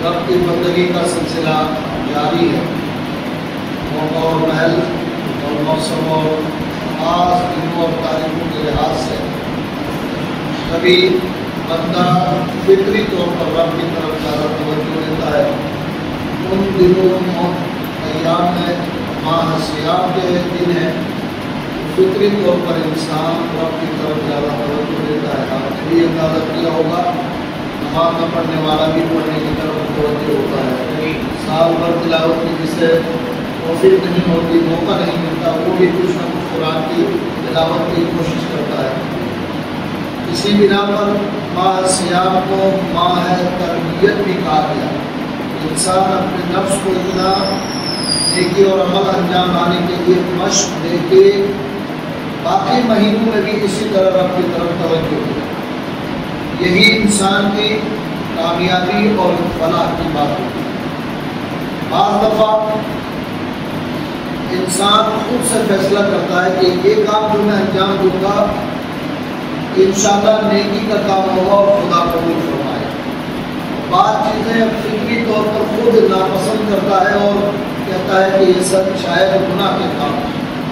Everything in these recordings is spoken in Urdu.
رب کی بندگی کا سلسلہ جاری ہے۔ موقع اور محل اور موسم اور خاص دنوں اور تاریخوں کے لحاظ سے کبھی بندہ فطری طور پر رب کی طرف زیادہ توجہ دیتا ہے۔ ان دنوں ایام میں ماہ سیام کے دن ہے، فطری طور پر انسان رب کی طرف زیادہ توجہ دیتا ہے۔ آپ نے بھی اندازہ کیا ہوگا، نماز نہ پڑھنے والا بھی پڑھنے کی طرف متوجہ ہوتا ہے۔ سال بھر تلاوت کی جسے توفیق نہیں ہوتی، موقع نہیں ملتا، وہ بھی کچھ نہ کچھ قرآن کی تلاوت کی کوشش کرتا ہے۔ اسی بنا پر ماہ سیام کو ماہ تربیت بھی کہا گیا۔ انسان اپنے نفس کو اتنا نیکی اور عمل انجام لانے کے لیے مشق دے کے باقی مہینوں میں بھی اسی طرح رب کی طرف توجہ دے۔ یہی انسان کی کامیابی اور فلاح کی بات ہوتی ہے۔ بعض دفعہ انسان خود سے فیصلہ کرتا ہے کہ یہ کام جو میں انجام دوں گا انشاءاللہ نیکی کا کام ہوگا اور خدا قبول فرمائے۔ بعض چیزیں فطری طور پر خود ناپسند کرتا ہے اور کہتا ہے کہ یہ سب شاید گناہ کے کام ہے،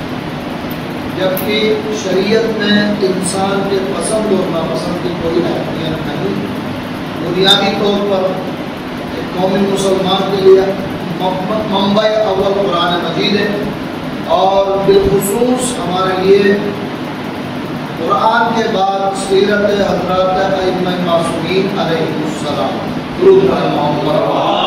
جبکہ شریعت میں انسان کے پسند اور ناپسند کی کوئی اہمیت نہیں۔ بنیادی طور پر ایک قومی مسلمان کے لیے منبع اول قرآن مجید ہے، اور بالخصوص ہمارے لیے قرآن کے بعد سیرت حضرات ائمہ معصومین علیہ السلام۔ درود بر محمد۔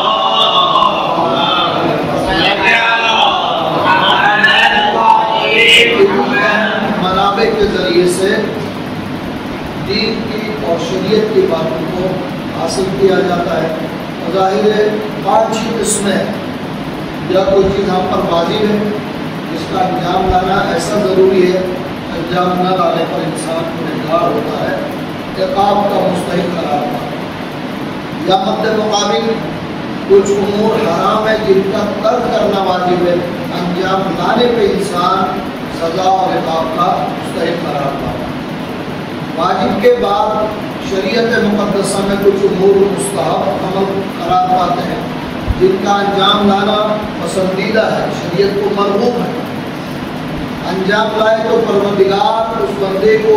منابع کے ذریعے سے دین کی اور شریعت کی باتوں کو حاصل کیا جاتا ہے۔ ظاہر ہے 5 قسمیں یا کوئی چیز ہم پر واجب ہے جس کا انجام لانا ایسا ضروری ہے، انجام نہ لانے پر انسان گنہگار ہوتا ہے، عقاب کا مستحق قرار پاتا ہے۔ یا مد مقابل کچھ امور حرام ہے جن کا ترک کرنا واجب ہے، انجام لانے پہ انسان سزا اور عقاب کا مستحق قرار پاتا ہے۔ واجب کے بعد شریعت مقدسہ میں کچھ امور مستحب عمل قرار پاتے ہیں جن کا انجام لانا پسندیدہ ہے، شریعت کو مرغوب ہے۔ انجام لائے تو پروردگار اس بندے کو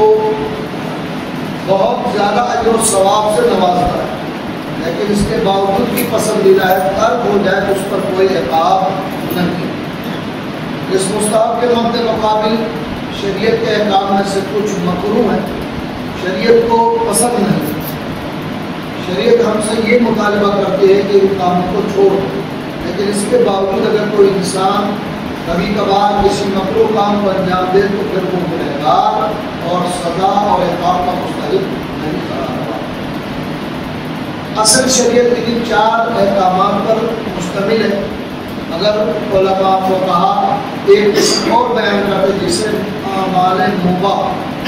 بہت زیادہ اجر و ثواب سے نوازتا ہے، لیکن اس کے باوجود بھی پسندیدہ ہے، ترک ہو جائے تو اس پر کوئی عقاب نہیں۔ اس مستحب کے مد مقابل شریعت کے احکام میں سے کچھ مکروہ ہیں، شریعت کو پسند نہیں۔ شریعت ہم سے یہ مطالبہ کرتی ہے کہ ان کاموں کو چھوڑ، لیکن اس کے باوجود اگر کوئی انسان کبھی کبھار کسی مکروہ کام کو انجام دے تو پھر وہ گنہگار اور سزا اور عقاب کا مستحق نہیں قرار پاتا۔ اصل شریعت ان 4 احکامات پر مشتمل ہے، مگر علماء فقہا ایک قسم اور بیان کرتے جسے اعمال مباح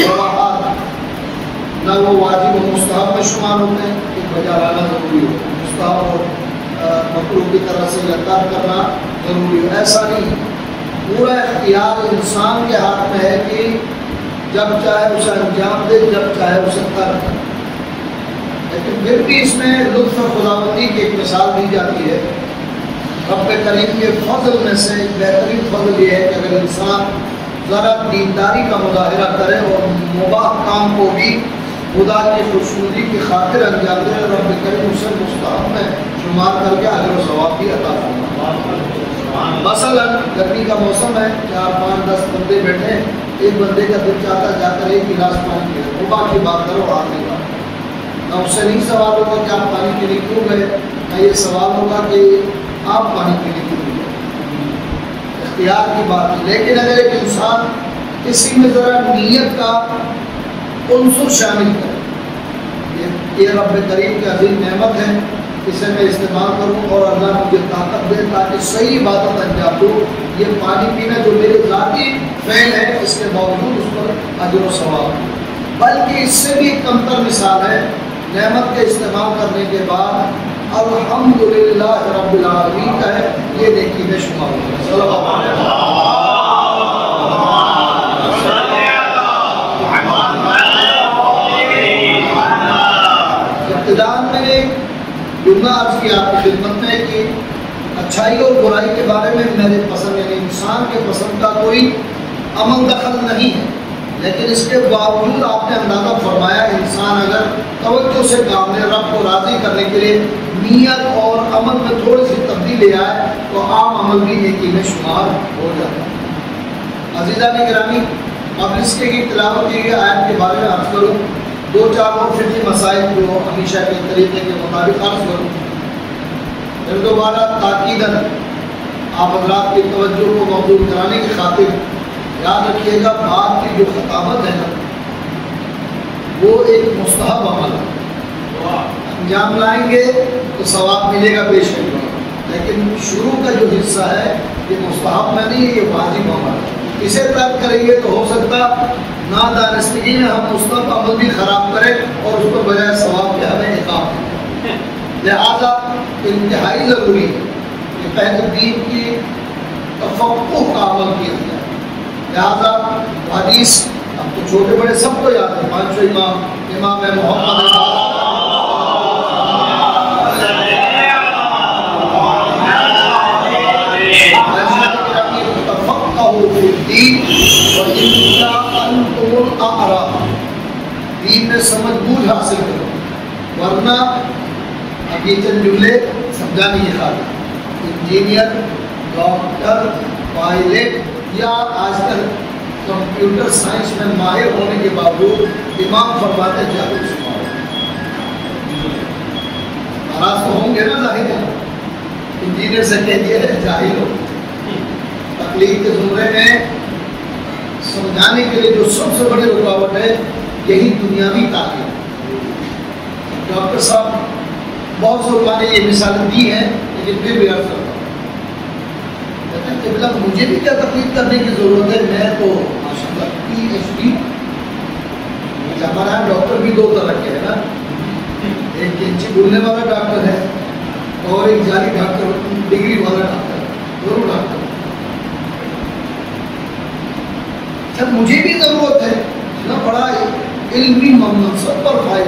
نہ وہ واجب و مستحب میں شمار ہوتے ہیں کہ بجا لانا ضروری ہو، مستحب اور مکروہ کی طرح سے یا ترک کرنا ضروری ہو، ایسا نہیں۔ پورا اختیار انسان کے ہاتھ میں ہے کہ جب چاہے اسے انجام دے، جب چاہے اسے ترک کرے۔ لیکن پھر بھی اس میں لطف خداوندی کی ایک مثال دی جاتی ہے۔ رب کریم کے فضل میں سے ایک بہترین فضل یہ ہے کہ اگر انسان ذرا دینداری کا مظاہرہ کرے اور مباح کام کو بھی خدا کی خوشنودی کی خاطر انجام دے، رب کریم اسے مستحب میں شمار کر کے اجر و ثواب بھی عطا فرمائے۔ مثلا گرمی کا موسم ہے، 4 5 10 بندے بیٹھے ہیں، ایک بندے کا دل چاہتا جا کر ایک گلاس پانی پی، مباح کی بات کرو آخری بات، نہ اس سے نہیں سوال ہوگا کہ آپ پانی پینے کیوں گئے، نہ یہ سوال ہوگا کہ آپ پانی پینے کیوں گئے، اختیار کی بات ہے۔ لیکن اگر ایک انسان کسی میں ذرا نیت کا عنصر شامل کرے، یہ رب کریم کی عظیم نعمت ہے، اسے میں استعمال کروں اور اللہ مجھے طاقت دے تاکہ صحیح عبادت انجام دوں، یہ پانی پینا جو میرے ذاتی فعل ہے اس کے باوجود اس پر اجر و ثواب، بلکہ اس سے بھی کمتر مثال ہے نعمت کے استعمال کرنے کے بعد الحمدللہ رب العالمین کا ہے، یہ نیکی میں شمار ہوگا۔ صلی اللہ علیہ وسلم۔ ابتداء میں جملہ عرض کیا آپ کی خدمت میں کہ اچھائی اور برائی کے بارے میں میرے پسند یعنی انسان کے پسند کا کوئی عمل دخل نہیں ہے، لیکن اس کے باوجود آپ نے اندازہ فرمایا انسان اگر توجہ سے کام لے، رب کو راضی کرنے کے لیے نیت اور عمل میں تھوڑی سی تبدیلی لے آئے تو عام عمل بھی نیکی میں شمار ہو جاتا ہے۔ عزیزان گرامی، اب اس کی تلاوت کی گئی آیت کے بارے میں عرض کروں، دو چار اور فقہی مسائل جو ہمیشہ کے طریقے کے مطابق عرض کروں، پھر دوبارہ تاکیداً آپ حضرات کی توجہ کو مبذول کرانے کی خاطر یاد رکھیے گا بات کی جو خطابت ہے نا وہ ایک مستحب عمل ہے، انجام لائیں گے تو ثواب ملے گا بے شک، لیکن شروع کا جو حصہ ہے یہ مستحب میں نہیں ہے، یہ واجب عمل ہے۔ اسے ترک کریں گے تو ہو سکتا نادانستگی میں ہم مستحب عمل بھی خراب کریں اور اس پر بجائے ثواب کے ہمیں عقاب دیں۔ لہذا انتہائی ضروری ہے کہ پہلے دین کی تفقہ کا عمل کیا جائے۔ لہذا حدیث اب تو چھوٹے بڑے سب کو یاد ہے، پانچوں امام محمد دین میں سمجھ بوجھ حاصل کرو، ورنہ اب یہ چند جملے سمجھانی ہے خاطر انجینئر، ڈاکٹر، پائلٹ یا آج کل کمپیوٹر سائنس میں ماہر ہونے کے باوجود امام فرماتے ہیں جاہل سناؤ، ناراض تو ہوں گے نا، ظاہر ہے انجینئر سے کہہ دیا ہے جاہل ہو۔ تکلیف کے زمرے میں سمجھانے کے لیے جو سب سے بڑی رکاوٹ ہے یہی دنیاوی تعلیم۔ ڈاکٹر صاحب بہت سے لوگوں نے یہ مثالیں دی ہیں، لیکن پھر بھی عرض کرتا ہوں کہ مجھے بھی کیا تکلیف کرنے کی ضرورت ہے، میں تو ماشاءاللہ PhD، ہمارے یہاں ڈاکٹر بھی دو طرح کے ہے نا، ایک کینچی بولنے والا ڈاکٹر ہے اور ایک جعلی ڈاکٹر، ڈگری والا ڈاکٹر، دونوں ڈاکٹر۔ جب مجھے بھی ضرورت ہے نہ بڑا علمی منصب پر فائدہ،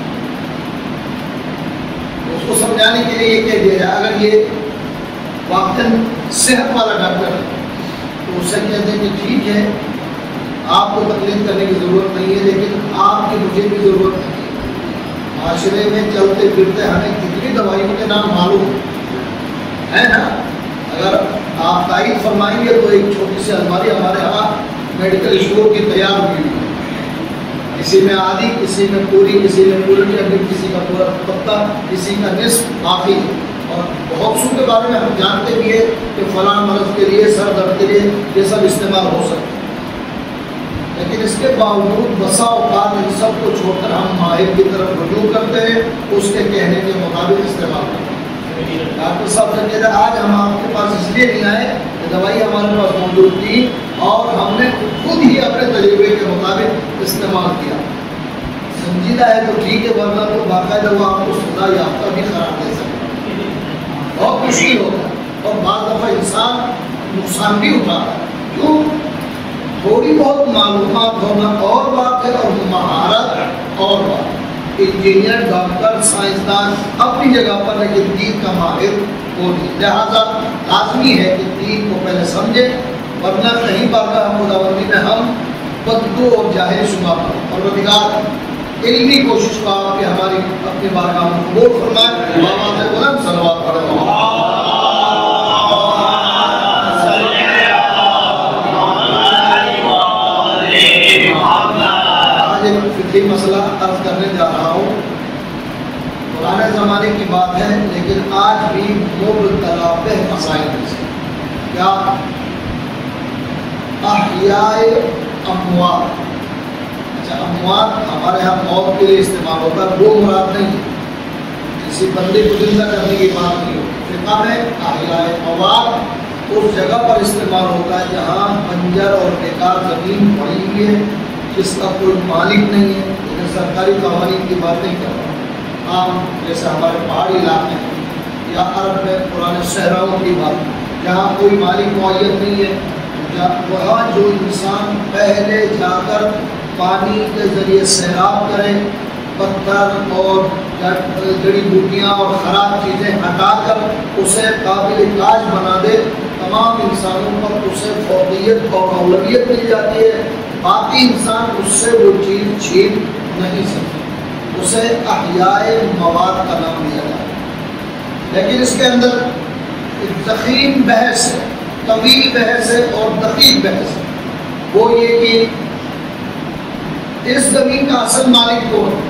اس کو سمجھانے کے لیے یہ کہہ دیا جائے اگر یہ واقعاً صحت والا ڈاکٹر ہے تو اس سے کہتے ہیں کہ ٹھیک ہے آپ کو تکلیف کرنے کی ضرورت نہیں ہے، لیکن آپ کی مجھے بھی ضرورت نہیں ہے۔ معاشرے میں چلتے پھرتے ہمیں کتنی دوائیوں کے نام معلوم ہے نا، اگر آپ تائید فرمائیں گے تو ایک چھوٹی سی الماری ہمارے یہاں میڈیکل اسٹور کی تیار ہوئی ہے، کسی میں آدھی، کسی میں پوری، کسی میں پوری ٹیبلٹ، کسی کا پورا پتا، کسی کا نصف باقی ہے، اور بہت سو کے بارے میں ہم جانتے بھی ہیں کہ فلاں مرض کے لیے، سر درد کے لیے یہ سب استعمال ہو سکتا ہے، لیکن اس کے باوجود بسا اوقات ان سب کو چھوڑ کر ہم ماہر کی طرف رجوع کرتے ہیں، اس کے کہنے کے مطابق استعمال کرتے ہیں۔ ڈاکٹر صاحب سے کہتے ہیں آج ہم آپ کے پاس اس لیے نہیں آئے کہ دوائی ہمارے پاس موجود تھی اور ہم نے خود ہی اپنے تجربے کے مطابق استعمال کیا، سنجیدہ ہے تو ٹھیک ہے، ورنہ تو باقاعدہ وہ آپ کو سزا یافتہ بھی قرار دے سکتا ہے، بہت مشکل ہوتا ہے، اور بعض دفعہ انسان نقصان بھی اٹھاتا ہے۔ کیوں؟ تھوڑی بہت معلومات ہونا اور بات ہے اور مہارت اور بات ہے۔ انجینئر، ڈاکٹر، سائنسدان اپنی جگہ پر لیکن دین کا ماہر وہ نہیں، لہٰذا لازمی ہے کہ دین کو پہلے سمجھیں، ورنہ کہیں بارگاہ خداوندی میں ہم بدگو اور جاہل شمار کریں۔ پروردگار علمی کوشش کو آپ کے ہماری اپنی بارگاہ میں قبول فرمائے۔ بابا سے بلند صلوات پڑھیں۔ مسئلہ عرض کرنے جا رہا ہوں، پرانے زمانے کی بات ہے لیکن آج بھی مبتلا بہ مسائل میں سے کیا احیاء اموات۔ اچھا، اموات ہمارے یہاں موت کے لیے استعمال ہوتا ہے، وہ مراد نہیں، کسی بندے کو زندہ کرنے کی بات نہیں ہوتی۔ فقہ میں احیاء اموات اس جگہ پر استعمال ہوتا ہے جہاں بنجر اور بیکار زمین پڑی ہوئی ہے، جس کا کوئی مالک نہیں ہے، لیکن سرکاری قوانین کی بات نہیں کر رہا، عام جیسے ہمارے پہاڑی علاقے یا عرب میں پرانے صحراؤں کی بات، جہاں کوئی مالک معین نہیں ہے، وہاں جو انسان پہلے جا کر پانی کے ذریعے سیراب کرے پتھر اور جڑی بوٹیاں اور خراب چیزیں ہٹا کر اسے قابل کاج بنا دے، تمام انسانوں پر اسے فوقیت اور اولویت مل جاتی ہے، باقی انسان اس سے وہ چیز چھین نہیں سکتے، اسے احیاء مواد کا نام دیا جاتا ہے۔ لیکن اس کے اندر ایک ضخیم بحث ہے، طویل بحث ہے اور دقیق بحث ہے، وہ یہ کہ اس زمین کا اصل مالک کون ہے؟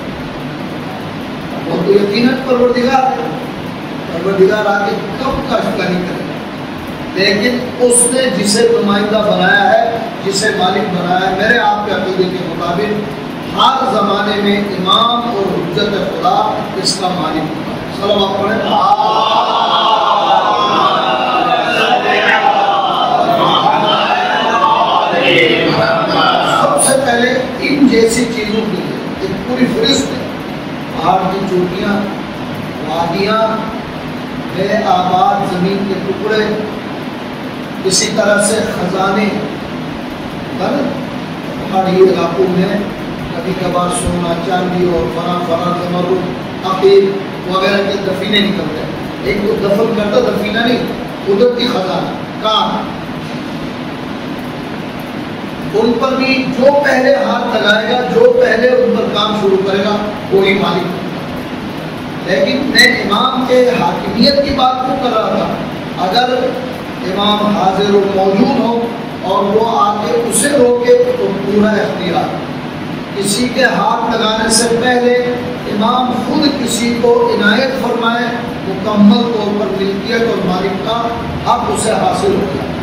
وہ تو یقیناً پروردگار ہے، پروردگار آگے کب کاشتکاری کرے گا، لیکن اس نے جسے نمائندہ بنایا ہے، جسے مالک بنایا ہے، میرے آپ کے عقیدے کے مطابق ہر زمانے میں امام اور حجت خدا اس کا مالک ہوتا ہے۔ صلوات پڑھیں۔ سب سے پہلے ان جیسی چیزوں کی ایک پوری فہرست ہے، پہاڑ کی چوٹیاں، وادیاں، بے آباد زمین کے ٹکڑے، اسی طرح سے خزانے، پہاڑی علاقوں میں کبھی کبھار سونا چاندی اور فلاں زمرد عقیل وغیرہ کے دفینے نکلتے ہیں، ایک تو دفن کرتا دفینہ نہیں، قدرتی خزانہ کام، ان پر بھی جو پہلے ہاتھ لگائے گا، جو پہلے ان پر کام شروع کرے گا وہی مالک ہوگا۔ لیکن میں امام کے حاکمیت کی بات کیوں کر رہا تھا؟ اگر امام حاضر و موجود ہو اور وہ آ کے اسے روکے تو پورا اختیار، کسی کے ہاتھ لگانے سے پہلے امام خود کسی کو عنایت فرمائے، مکمل طور پر ملکیت اور مالک کا حق اسے حاصل ہو جائے۔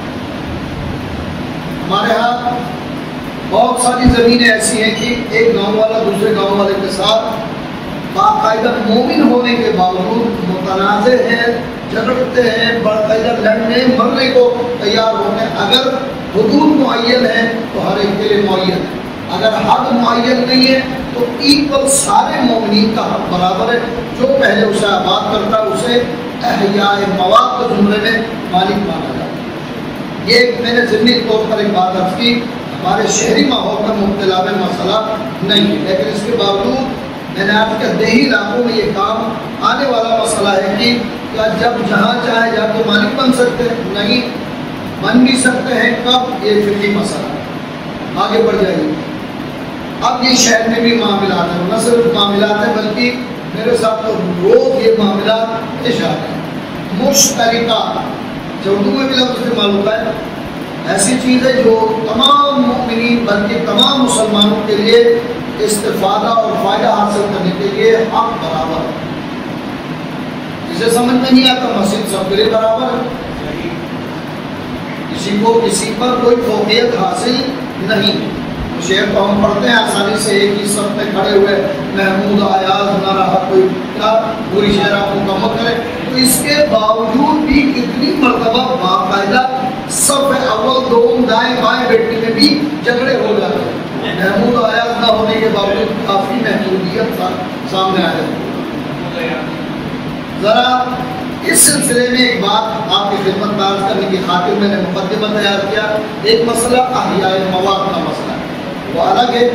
ہمارے ہاں بہت ساری زمینیں ایسی ہیں کہ ایک گاؤں والا دوسرے گاؤں والے کے ساتھ باقاعدہ مومن ہونے کے باوجود متنازع ہیں، جھگڑتے ہیں، باقاعدہ لڑنے مرنے کو تیار ہوتے ہیں۔ اگر حدود معین ہے تو ہر ایک کے لیے معین ہے، اگر حد معین نہیں ہے تو ایکول سارے مومنین کا حق برابر ہے، جو پہلے اسے آباد کرتا ہے اسے احیاء مواد کے زمرے میں مالک مانا جاتا ہے۔ یہ میں نے ضمنی طور پر ایک بات عرض کی، ہمارے شہری ماحول میں مبتلا میں مسئلہ نہیں ہے، لیکن اس کے باوجود میں نے آپ کے دیہی علاقوں میں یہ کام آنے والا مسئلہ ہے کہ کیا جب جہاں چاہے جا کے مالک بن سکتے ہیں؟ نہیں، بن بھی سکتے ہیں، کب؟ یہ فقہی مسئلہ ہے، آگے بڑھ جائیے۔ اب یہ شہر میں بھی معاملات ہیں، نہ صرف معاملات ہیں بلکہ میرے ساتھ تو روز یہ معاملات پیش آتے ہیں۔ مشترکہ جو اردو میں بھی لفظ استعمال ہوتا ہے، ایسی چیز ہے جو تمام مؤمنین بلکہ تمام مسلمانوں کے لیے استفادہ اور فائدہ حاصل کرنے کے لیے حق برابر ہے۔ جسے سمجھ میں نہیں آتا مسجد سب کے لیے برابر ہے، کسی کو کسی پر کوئی فوقیت حاصل نہیں۔ شعر تو ہم پڑھتے ہیں آسانی سے، ایک ہی صف میں کھڑے ہوئے محمود آیاز نہ رہا کوئی، کیا پوری شعر آپ مکمل کریں؟ تو اس کے باوجود بھی کتنی مرتبہ باقاعدہ صف اول دوم دائیں بائیں بیٹھنے میں بھی جھگڑے ہو جاتے ہیں، محمود آیاز نہ ہونے کے باوجود کافی محمودیت سامنے آ جاتی ہے۔ ذرا اس سلسلے میں ایک بات آپ کی خدمت میں عرض کرنے کی خاطر میں نے مقدمہ تیار کیا۔ ایک مسئلہ احیاء مواد کا مسئلہ ہے، وہ الگ ہے۔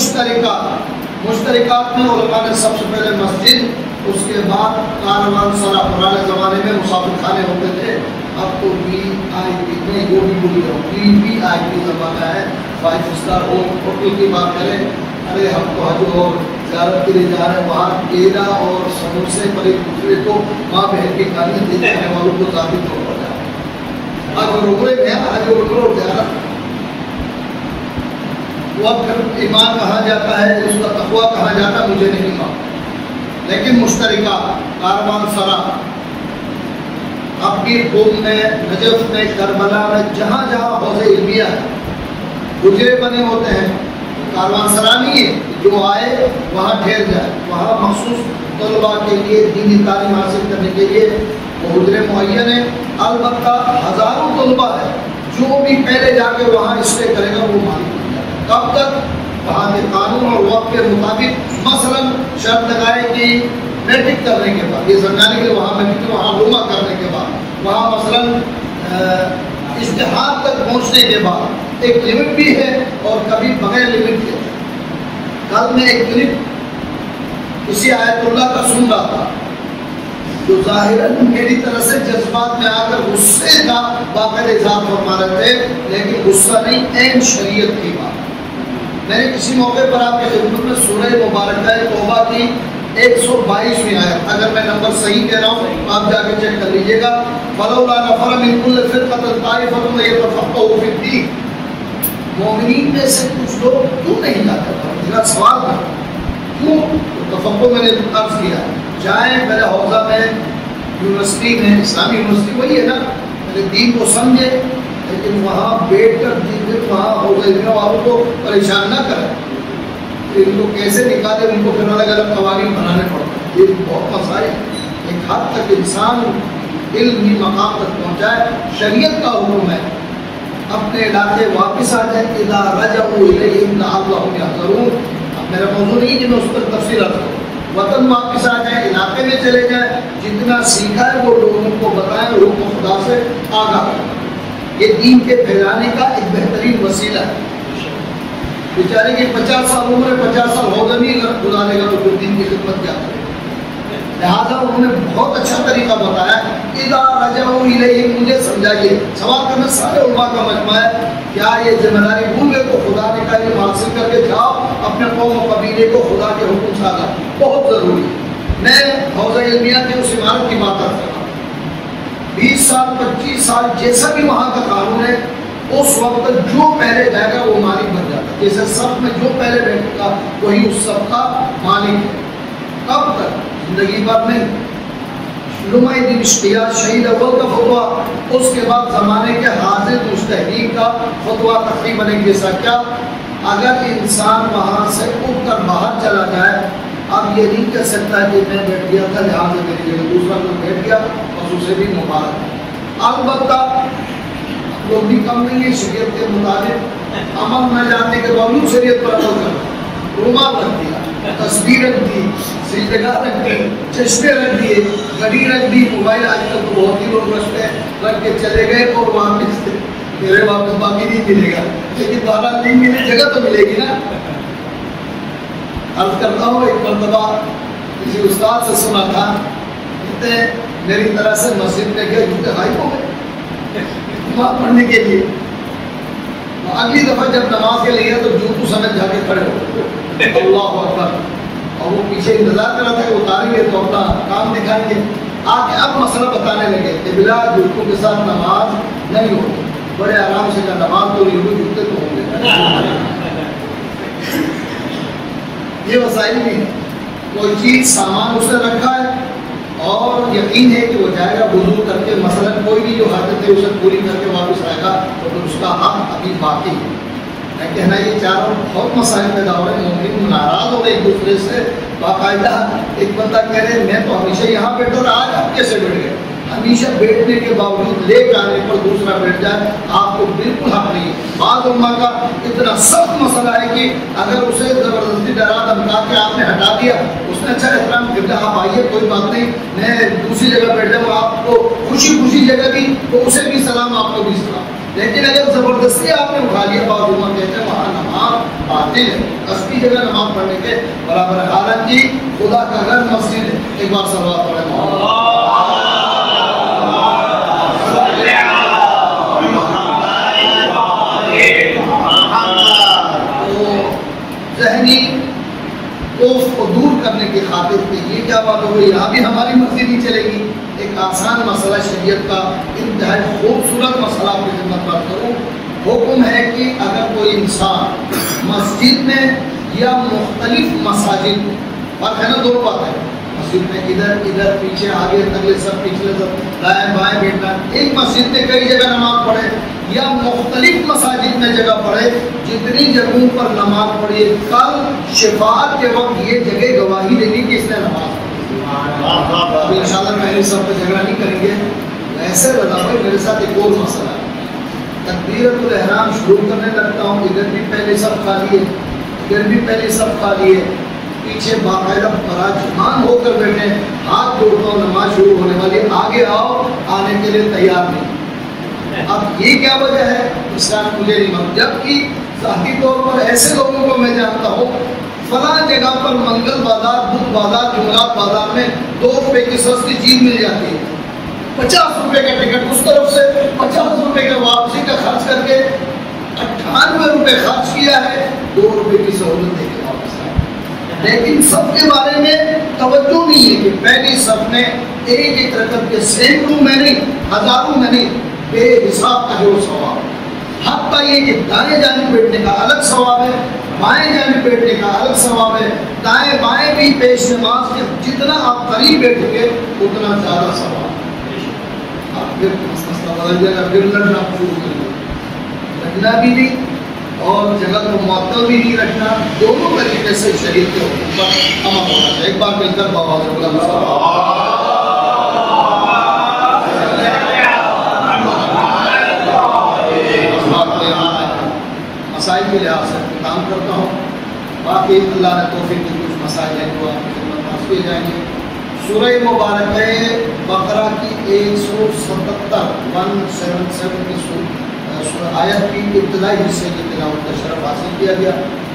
مشترکات میں علماء نے سب سے پہلے مسجد، اس کے بعد کاروان سرا، پرانے زمانے میں مسافر خانے ہوتے تھے، اب تو VIP میں جو بھی بولی ہو VIP زمانہ ہے، 5 اسٹار ہوٹل کی بات کریں، ارے ہم تو حج اور زیارت کے لیے جا رہے ہیں، وہاں کیلا اور سموسے پر ایک دوسرے کو ماں بہن کی گالیاں دیتے ہیں والوں کو ذاتی طور پر جاتے ہیں۔ آج وہ رکڑے میں آج وہ رکڑ اور زیارت، وہ پھر ایمان کہاں جاتا ہے، اس کا تقویٰ کہاں جاتا ہے مجھے نہیں معلوم۔ لیکن مشترکہ کاروان سرا اب بھی قوم میں، نجف میں، کربلا میں، جہاں جہاں حوض علمیہ ہے، حجرے بنے ہوتے ہیں، کاروان سرا نہیں ہے جو آئے وہاں ٹھہر جائے، وہاں مخصوص طلباء کے لیے دینی تعلیم حاصل کرنے کے لیے وہ حجرے معین ہیں۔ البتہ ہزاروں طلباء ہیں، جو بھی پہلے جا کے وہاں اسٹے کرے گا وہ مالک بن جائے گا۔ کب تک؟ وہاں کے قانون اور وقت کے مطابق، مثلاً شرط لگائے کہ میٹرک کرنے کے بعد، یہ سمجھانے کے لیے وہاں میٹرک، وہاں علومہ کرنے کے بعد، وہاں مثلاً اشتہار تک پہنچنے کے بعد ایک لمٹ بھی ہے اور کبھی بغیر لمٹ کے، کل میں ایک لمٹ کسی آیت اللہ کا سن رہا تھا جو ظاہراً میری طرح سے جذبات میں آ کر غصے کا باقاعدہ اظہار فرما رہے تھے، لیکن غصہ نہیں، عین شریعت کی بات۔ میں نے کسی موقع پر آپ کی خدمت میں سورہ مبارکہ توبہ کی 122ویں آیت، اگر میں نمبر صحیح کہہ رہا ہوں آپ جا کے چیک کر لیجئے گا، فَلَوْلَا نَفَرَ مِن كُلِّ فِرْقَةٍ طَائِفَةٌ لِيَتَفَقَّهُوا فِي الدِّينِ، مومنین میں سے کچھ لوگ کیوں نہیں جاتے؟ میرا سوال تھا کیوں؟ تفقہ میں نے عرض کیا جائیں پہلے حوزہ میں، یونیورسٹی میں، اسلامی یونیورسٹی وہی ہے نا، پہلے دین کو سمجھے، لیکن وہاں بیٹھ کر دین وہاں حوزہ علم والوں کو پریشان نہ کریں، ان کو کیسے نکالے، ان کو پھر الگ الگ قوانین بنانے پڑتے ہیں، یہ بہت مسائل ہے۔ ایک حد تک انسان علمی مقام تک پہنچائے، شریعت کا حکم ہے اپنے علاقے واپس آ جائیں، اذا رجعوا الیہم لعلہم یحذرون۔ اب میرا موضوع نہیں کہ میں اس پر تفصیل رکھتا ہوں، وطن واپس آ جائیں، علاقے میں چلے جائیں، جتنا سیکھا ہے وہ لوگوں کو بتائیں، حکم خدا سے آگاہ کریں۔ یہ دین کے پھیلانے کا ایک بہترین وسیلہ ہے۔ بیچارے کی 50 سال عمر ہے، 50 سال حوضہ نہیں گزارے گا تو پھر دین کی خدمت کیا کرے؟ لہٰذا انہوں نے بہت اچھا طریقہ بتایا، اذا رجعوا الیہم، مجھے سمجھائیے، سوال کرنا سارے علماء کا مجمع ہے، کیا یہ ذمہ داری بھول گئے تو خدا نے کہا علم حاصل کر کے جاؤ، اپنے قوم و قبیلے کو خدا کے حکم سے آگاہ، بہت ضروری ہے۔ میں حوضہ علمیہ کی اس عمارت کی بات کر رہا ہوں، 20 سال 25 سال جیسا بھی وہاں کا قانون ہے، اس وقت جو پہلے جائے گا وہ مالک بن جاتا ہے، جیسے صف میں جو پہلے بیٹھے گا وہی اس صف کا مالک ہے۔ کب تک؟ زندگی بھر نہیں۔ نمائی دمشقیہ شہید اول کا فتویٰ، اس کے بعد زمانے کے حاضر مجتہدین کا فتویٰ تقریباً ایک جیسا۔ کیا؟ اگر انسان وہاں سے اٹھ کر باہر چلا جائے، اب یہ نہیں کہہ سکتا کہ میں بیٹھ گیا تھا لہٰذا میری جگہ دوسرا کوئی بیٹھ گیا اور اسے بھی مبارک۔ البتہ لوگ بھی کم نہیں ہے، شریعت کے مطابق عمل نہ جانے کے باوجود شریعت پر عمل کرنا، رومال رکھ دیا، تصویر رکھ دی، سجدگاہ رکھ دی، چشمے رکھ دیے، گھڑی رکھ دی، موبائل آج کل تو بہت ہی لوگ رکھتے ہیں، رکھ کے چلے گئے اور واپس میرے واپس باقی نہیں ملے گا، لیکن 12 دن ملے جگہ تو ملے گی نا۔ عرض کرتا ہوں ایک مرتبہ کسی استاد سے سنا تھا، کہتے ہیں میری طرح سے مسجد میں گئے، جوتے غائب ہو گئے نماز پڑھنے کے لیے، اگلی دفعہ جب نماز کے لیے تو جوتوں سمیت جا کے کھڑے ہو، اللہ اکبر، اور وہ پیچھے انتظار کر رہا تھا کہ اتاریں گے تو اپنا کام دکھائیں گے، آگے اب مسئلہ بتانے لگے کہ بلا جوتوں کے ساتھ نماز نہیں ہوگی، بڑے آرام سے کہا نماز تو نہیں ہوگی، جوتے تو ہوں گے۔ یہ وسائل نہیں ہے، کوئی چیز سامان اس نے رکھا ہے اور یقین ہے کہ وہ جائے گا وضو کر کے، مثلا کوئی بھی جو حاجت ہے اسے پوری کر کے واپس آئے گا تو پھر اس کا حق ابھی باقی ہے۔ میں کہنا یہ چاہ رہا ہوں بہت مسائل پیدا ہو رہے ہیں، مومن ناراض ہو رہے ایک دوسرے سے، باقاعدہ ایک بندہ کہہ رہے میں تو ہمیشہ یہاں بیٹھا اور آج آپ کیسے بیٹھ گئے؟ ہمیشہ بیٹھنے کے باوجود لے جانے پر دوسرا بیٹھ جائے، آپ کو بالکل حق نہیں ہے۔ بعض علماء کا اتنا سخت مسئلہ ہے کہ اگر اسے زبردستی ڈرا دھمکا کے آپ نے ہٹا دیا، اس نے اچھا احترام کر دیا، آپ آئیے کوئی بات نہیں میں دوسری جگہ بیٹھ جاؤں، آپ کو خوشی خوشی جگہ دی تو اسے بھی سلام، آپ کو بھی سلام۔ لیکن اگر زبردستی آپ نے اٹھا لیا، بعض علماء کہتے ہیں وہاں نماز باطل ہے، اصلی جگہ نماز پڑھنے کے برابر ہے، حالانکہ خدا کا گھر مسجد ہے۔ ایک بار صلوات پڑھیں۔ ذہنی خوف کو دور کرنے کی خاطر کہ یہ کیا بات ہو گئی، یہاں بھی ہماری مرضی نہیں چلے گی، ایک آسان مسئلہ شریعت کا انتہائی خوبصورت مسئلہ آپ کی خدمت بات کروں۔ حکم ہے کہ اگر کوئی انسان مسجد میں یا مختلف مساجد، فرق ہے نا، دو بات ہے، مسجد میں ادھر پیچھے آگے اگلے سب پچھلے سب دائیں بائیں بیٹھنا، ایک مسجد میں کئی جگہ نماز پڑھے یا مختلف مساجد میں جگہ پڑھے، جتنی جگہوں پر نماز پڑھی، کل شفاعت کے وقت یہ جگہ گواہی دے گی کہ اس نے نماز پڑھی۔ انشاءاللہ پہلے سب پہ جھگڑا نہیں کریں گے، ایسے بتا بھائی میرے ساتھ ایک اور مسئلہ ہے، تکبیرۃ الاحرام شروع کرنے لگتا ہوں، ادھر بھی پہلے سب خالی ہے، ادھر بھی پہلے سب خالی ہے، پیچھے باقاعدہ پراجمان ہو کر بیٹھے، ہاتھ جوڑتا ہوں نماز شروع ہونے والی، آگے آؤ، آنے کے لیے تیار نہیں۔ اب یہ کیا وجہ ہے؟ اسلام مجھے نہیں معلوم، جبکہ ذاتی طور پر ایسے لوگوں کو میں جانتا ہوں فلاں جگہ پر منگل بازار، بدھ بازار، جمعرات بازار میں 2 روپے کی سستی چیز مل جاتی ہے، 50 روپے کا ٹکٹ اس طرف سے 50 روپے کا واپسی کا خرچ کر کے 98 روپے خرچ کیا ہے، 2 روپے کی سہولت دے کے واپس آئے. لیکن سب کے بارے میں توجہ نہیں ہے کہ پہلی صف میں ایک رکعت کے سینکڑوں میں نہیں، ہزاروں میں نہیں، بے حساب اجر و ثواب. حتیٰ یہ کہ دائیں جانب بیٹھنے کا الگ ثواب ہے، بائیں جانب بیٹھنے کا الگ ثواب ہے، دائیں بائیں بھی پیش نماز کے جتنا آپ قریب بیٹھیں گے اتنا زیادہ ثواب. آپ پھر مسئلہ بدل جائے گا، پھر لڑنا شروع کر دیں. لڑنا بھی نہیں اور جگہ کو معطل بھی نہیں رکھنا، دونوں طریقے سے شریعت کے حکم پر عمل ہونا چاہیے. ایک بار مل کر بابا مسائل کے لحاظ سے کام کرتا ہوں. باقی اللہ نے توفیق کی کچھ مسائل ہیں جو آپ کی خدمت میں عرض کیے جائیں گے. سورہ مبارکہ بقرہ کی 177 کی سورہ آیت کی ابتدائی حصے کی تلاوت کا شرف حاصل کیا گیا.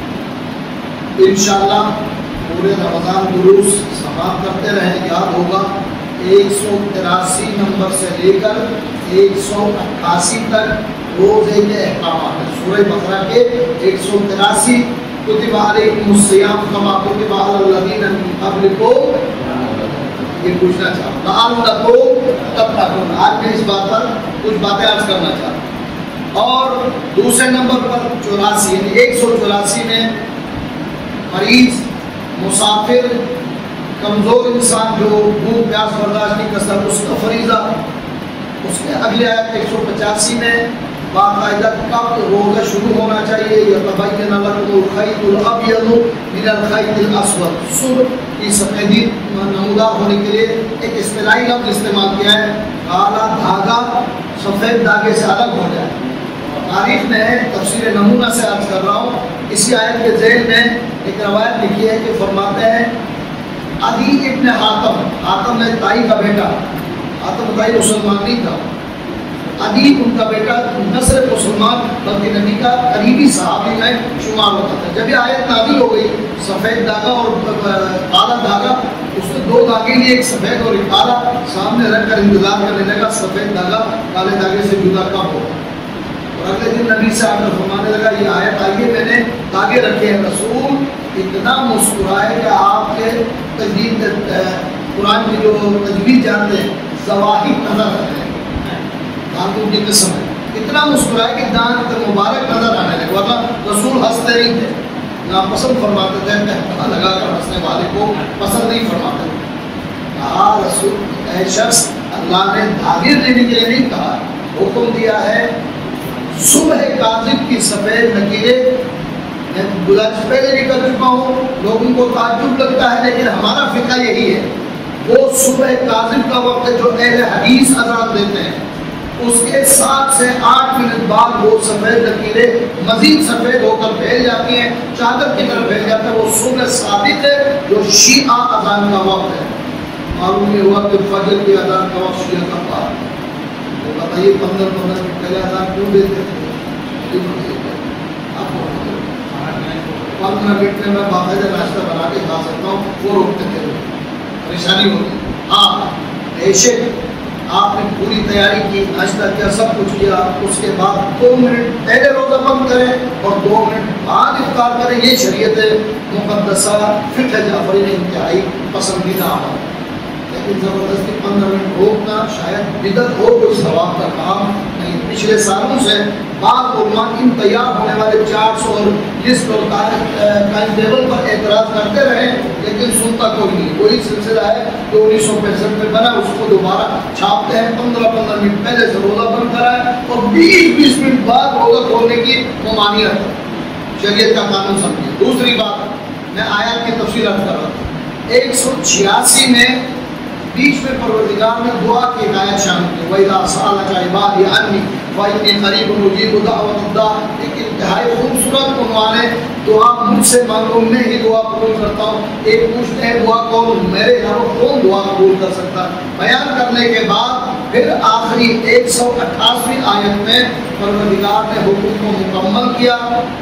انشاءاللہ پورے رمضان دروس سماعت کرتے رہیں. یاد ہوگا 183 نمبر سے لے کر 188 تک روزے کے احکامات ہیں. سورہ بقرہ کے 183 کتب علیکم الصیام کما کتب علی الذین من قبلکم، یہ پوچھنا چاہتا ہوں لعلکم تتقون. آج میں اس بات پر کچھ باتیں عرض کرنا چاہتا ہوں. اور دوسرے نمبر پر 84 یعنی 184 میں مریض، مسافر، کمزور انسان جو بھوک پیاس برداشت نہیں کر سکتا، اس کا فریضہ. اس کے اگلے آیت 185 میں باقاعدہ کب روزہ شروع ہونا چاہیے. یتبین لکم الخیط الابیض من الخیط الاسود، صبح کی سفیدی نمودار ہونے کے لیے ایک اصطلاحی لفظ استعمال کیا ہے، کالا دھاگا سفید دھاگے سے الگ ہو جائے. تاریخ میں تفسیر نمونہ سے عرض کر رہا ہوں. اسی آیت کے ذیل میں ایک روایت لکھی ہے کہ فرماتے ہیں عدی ابن حاتم نے تائی کا بیٹا، حاتم تائی مسلمان نہیں تھا، عدی ان کا بیٹا نہ صرف مسلمان بلکہ نبی کا قریبی صحابی میں شمار ہوتا تھا. جب یہ آیت نازل ہو گئی سفید دھاگا اور کالا دھاگا، اس نے 2 دھاگے لیے، ایک سفید اور ایک کالا، سامنے رکھ کر انتظار کرنے لگا سفید دھاگا کالے دھاگے سے جدا کب ہو. اور اگلے دن نبی سے آकर فرمانے لگا یہ آیت آئی ہے، میں نے دھاگے رکھے ہیں. رسول اتنا مسکرائے کہ آپ کے تجوید قرآن کی جو تجوید جانتے ہیں ظواہر نظر آتے ہیں، دانتوں کی قسم ہے، اتنا مسکرائے کہ دانت مبارک نظر آنے لگے. ورنہ رسول ہنستے نہیں تھے، ناپسند فرماتے تھے، کہا لگا کر ہنسنے والے کو پسند نہیں فرماتے تھے. کہا رسول اے شخص، اللہ نے دھاگے دینے کے لیے نہیں کہا، حکم دیا ہے صبح کاذب کی سفید لکیریں. میں گزارش پہلے بھی کر چکا ہوں، لوگوں کو تعجب لگتا ہے لیکن ہمارا فقہ یہی ہے، وہ صبح کاذب کا وقت جو اہل حدیث اذان دیتے ہیں اس کے 7 سے 8 منٹ بعد وہ سفید لکیریں مزید سفید ہو کر پھیل جاتی ہیں، چادر کی طرف پھیل جاتا ہے. وہ صبح صادق ہے جو شیعہ اذان کا وقت ہے. معلوم یہ ہوا کہ فجر کی اذان کا وقت شیعہ کا پار. تو بتائیے 15 منٹ پہلے اذان کیوں دیتے تھے؟ 15 منٹ میں باقاعدہ ناشتہ بنا کے کھا سکتا ہوں، وہ روکتے تھے، پریشانی ہوتی. ہاں بے شک آپ نے پوری تیاری کی، ناشتہ کیا، سب کچھ کیا، اس کے بعد 2 منٹ پہلے روزہ بند کریں اور 2 منٹ بعد افطار کریں. یہ شریعت مقدسہ فقہ جعفری نے انتہائی پسندیدہ عمل. لیکن زبردستی 15 منٹ روکنا شاید بدعت ہو، کوئی ثواب کا کام نہیں. پچھلے سالوں سے بعض علماء ان تیار ہونے والے چارٹس اور لسٹ اور ٹائم ٹیبل پر اعتراض کرتے رہے لیکن سنتا کوئی نہیں. کوئی سلسلہ ہے جو 1965 میں بنا، اس کو دوبارہ چھاپتے ہیں. 15 منٹ پہلے سے روزہ بند کرائے اور 20 منٹ بعد روزہ کھولنے کی ممانعت. شریعت کا قانون سمجھیے. دوسری بات میں آیات کی تفصیل عرض کر رہا تھا. 186 میں بیچ میں پروردگار نے دعا کی آیت شامل کی، وَإِذَا سَأَلَكَ عِبَادِي عَنِّي فَإِنِّي قَرِيبٌ أُجِيبُ دَعْوَةَ الدَّاعِ. ایک انتہائی خوبصورت عنوان ہے، دعا مجھ سے مانگو میں ہی دعا قبول کرتا ہوں. ایک پوچھتے ہیں دعا کون، میرے علاوہ کون دعا قبول کر سکتا. بیان کرنے کے بعد پھر آخری 188ویں آیت میں پروردگار نے حکم کو مکمل کیا.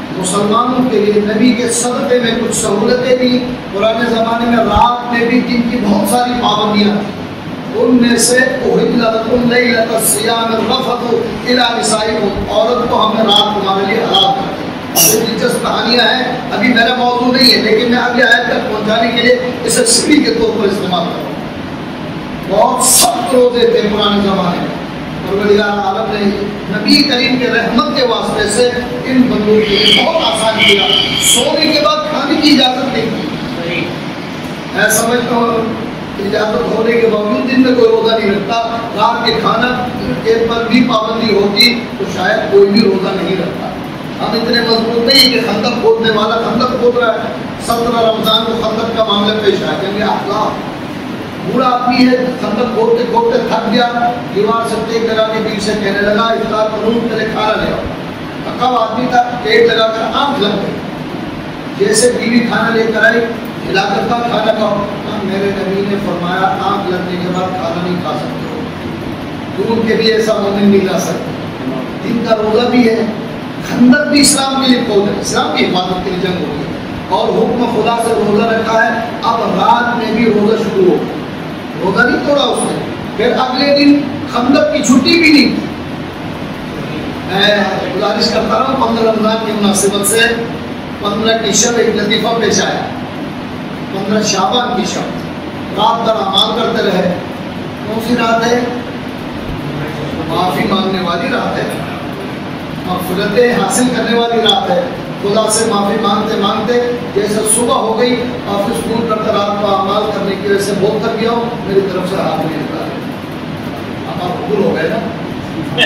مسلمانوں کے لیے نبی کے صدقے میں کچھ سہولتیں دی. پرانے زمانے میں رات میں بھی دن کی بہت ساری پابندیاں تھیں. ان میں سے احل لکم لیلۃ الصیام الرفث الی نسائکم، عورت کو ہم نے رات تمہارے لیے حلال کر دی. یہ دلچسپ کہانیاں ہیں، ابھی میرا موضوع نہیں ہے، لیکن میں اگلی آیت تک پہنچانے کے لیے اسے سیڑھی کے طور پر استعمال کروں. بہت سخت روزے تھے پرانے زمانے میں. پروردگار عالم نے نبی کریم کے رحمت کے واسطے سے ان بندوں کے لیے بہت آسان کیا. سونے کے بعد کھانے کی اجازت نہیں دی. میں سمجھتا ہوں اجازت ہونے کے باوجود دن میں کوئی روزہ نہیں رکھتا. رات کے کھانا کے پر بھی پابندی ہوتی تو شاید کوئی بھی روزہ نہیں رکھتا. ہم اتنے مضبوط نہیں کہ خندق کھودنے والا خندق کھود رہا ہے. 17 رمضان کو خندق کا معاملہ پیش آیا کہ اخلاق بوڑھا آدمی ہے، خندق کھودتے کھودتے تھک گیا، دیوار سے ٹیک لگا کے بیچ سے کہنے لگا افطار کروں پہلے کھانا لے آؤ. تھکا ہوا آدمی تھا، ٹیک لگا کر آنکھ لگ گئی. جیسے بیوی کھانا لے کر آئی ہلا کر کا کھانا کھاؤ. میرے نبی نے فرمایا آنکھ لگنے کے بعد کھانا نہیں کھا سکتے ہو. دور کے بھی ایسا مومن نہیں لا سکتے. دن کا روزہ بھی ہے. خندق بھی اسلام کے لیے کھود ہے، اسلام کی حفاظت کے لیے جنگ ہوگی اور حکم خدا سے روزہ رکھا ہے. اب رات میں بھی روزہ شروع ہو، روزہ نہیں توڑا اس نے. پھر اگلے دن خندق کی چھٹی بھی نہیں. میں گزارش کرتا ہوں 15 رمضان کی مناسبت سے 15 کی شب ایک لطیفہ پیش آیا. 15 شعبان کی شب رات بھر اعمال کرتے رہے. کون سی رات ہے؟ معافی مانگنے والی رات ہے، مغفرتیں حاصل کرنے والی رات ہے. خدا سے معافی مانگتے مانگتے جیسے صبح ہو گئی اور پھر سکون کرتے رات کو اعمال کرنے کی وجہ سے بہت تھک گیا ہوں، میری طرف سے ہاتھ نہیں نکالے. آپ قبول ہو گئے نا؟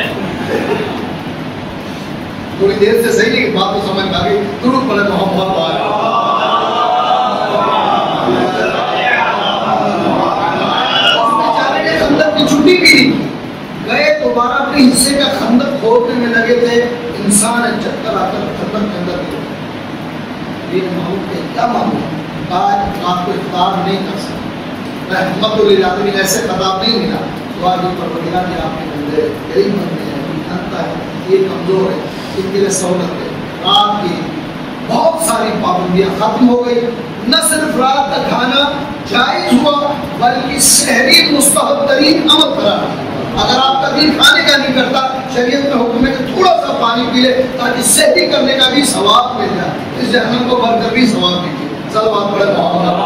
تھوڑی دیر سے صحیح نہیں، بات تو سمجھ آ گئی. درود پڑھے محمد والے. خندق کی چھٹی بھی نہیں گئے، دوبارہ اپنے حصے کا خندق کھودنے میں لگے تھے. انسان چکر آ کر خندق کے اندر یہ معلوم کہ کیا معلوم آج آپ کو افطار نہیں کر سکتے. رحمت للعالمین ایسے خطاب نہیں ملا. تو آج یہ پروردگار نے آپ کے بندے غریب بندے ہیں، تھکتا ہے، یہ کمزور ہے، ان کے لیے سہولت ہے. رات کی بہت ساری پابندیاں ختم ہو گئی. نہ صرف رات کا کھانا جائز ہوا بلکہ سحری مستحب ترین عمل قرار. اگر آپ کا دل کھانے کا نہیں کرتا، شریعت میں حکم ہے کہ تھوڑا سا پانی پی لے تاکہ سحری کرنے کا بھی ثواب مل جائے. اس جہنم کو بھر کر بھی ثواب ملے. صلوات پڑھے محمد.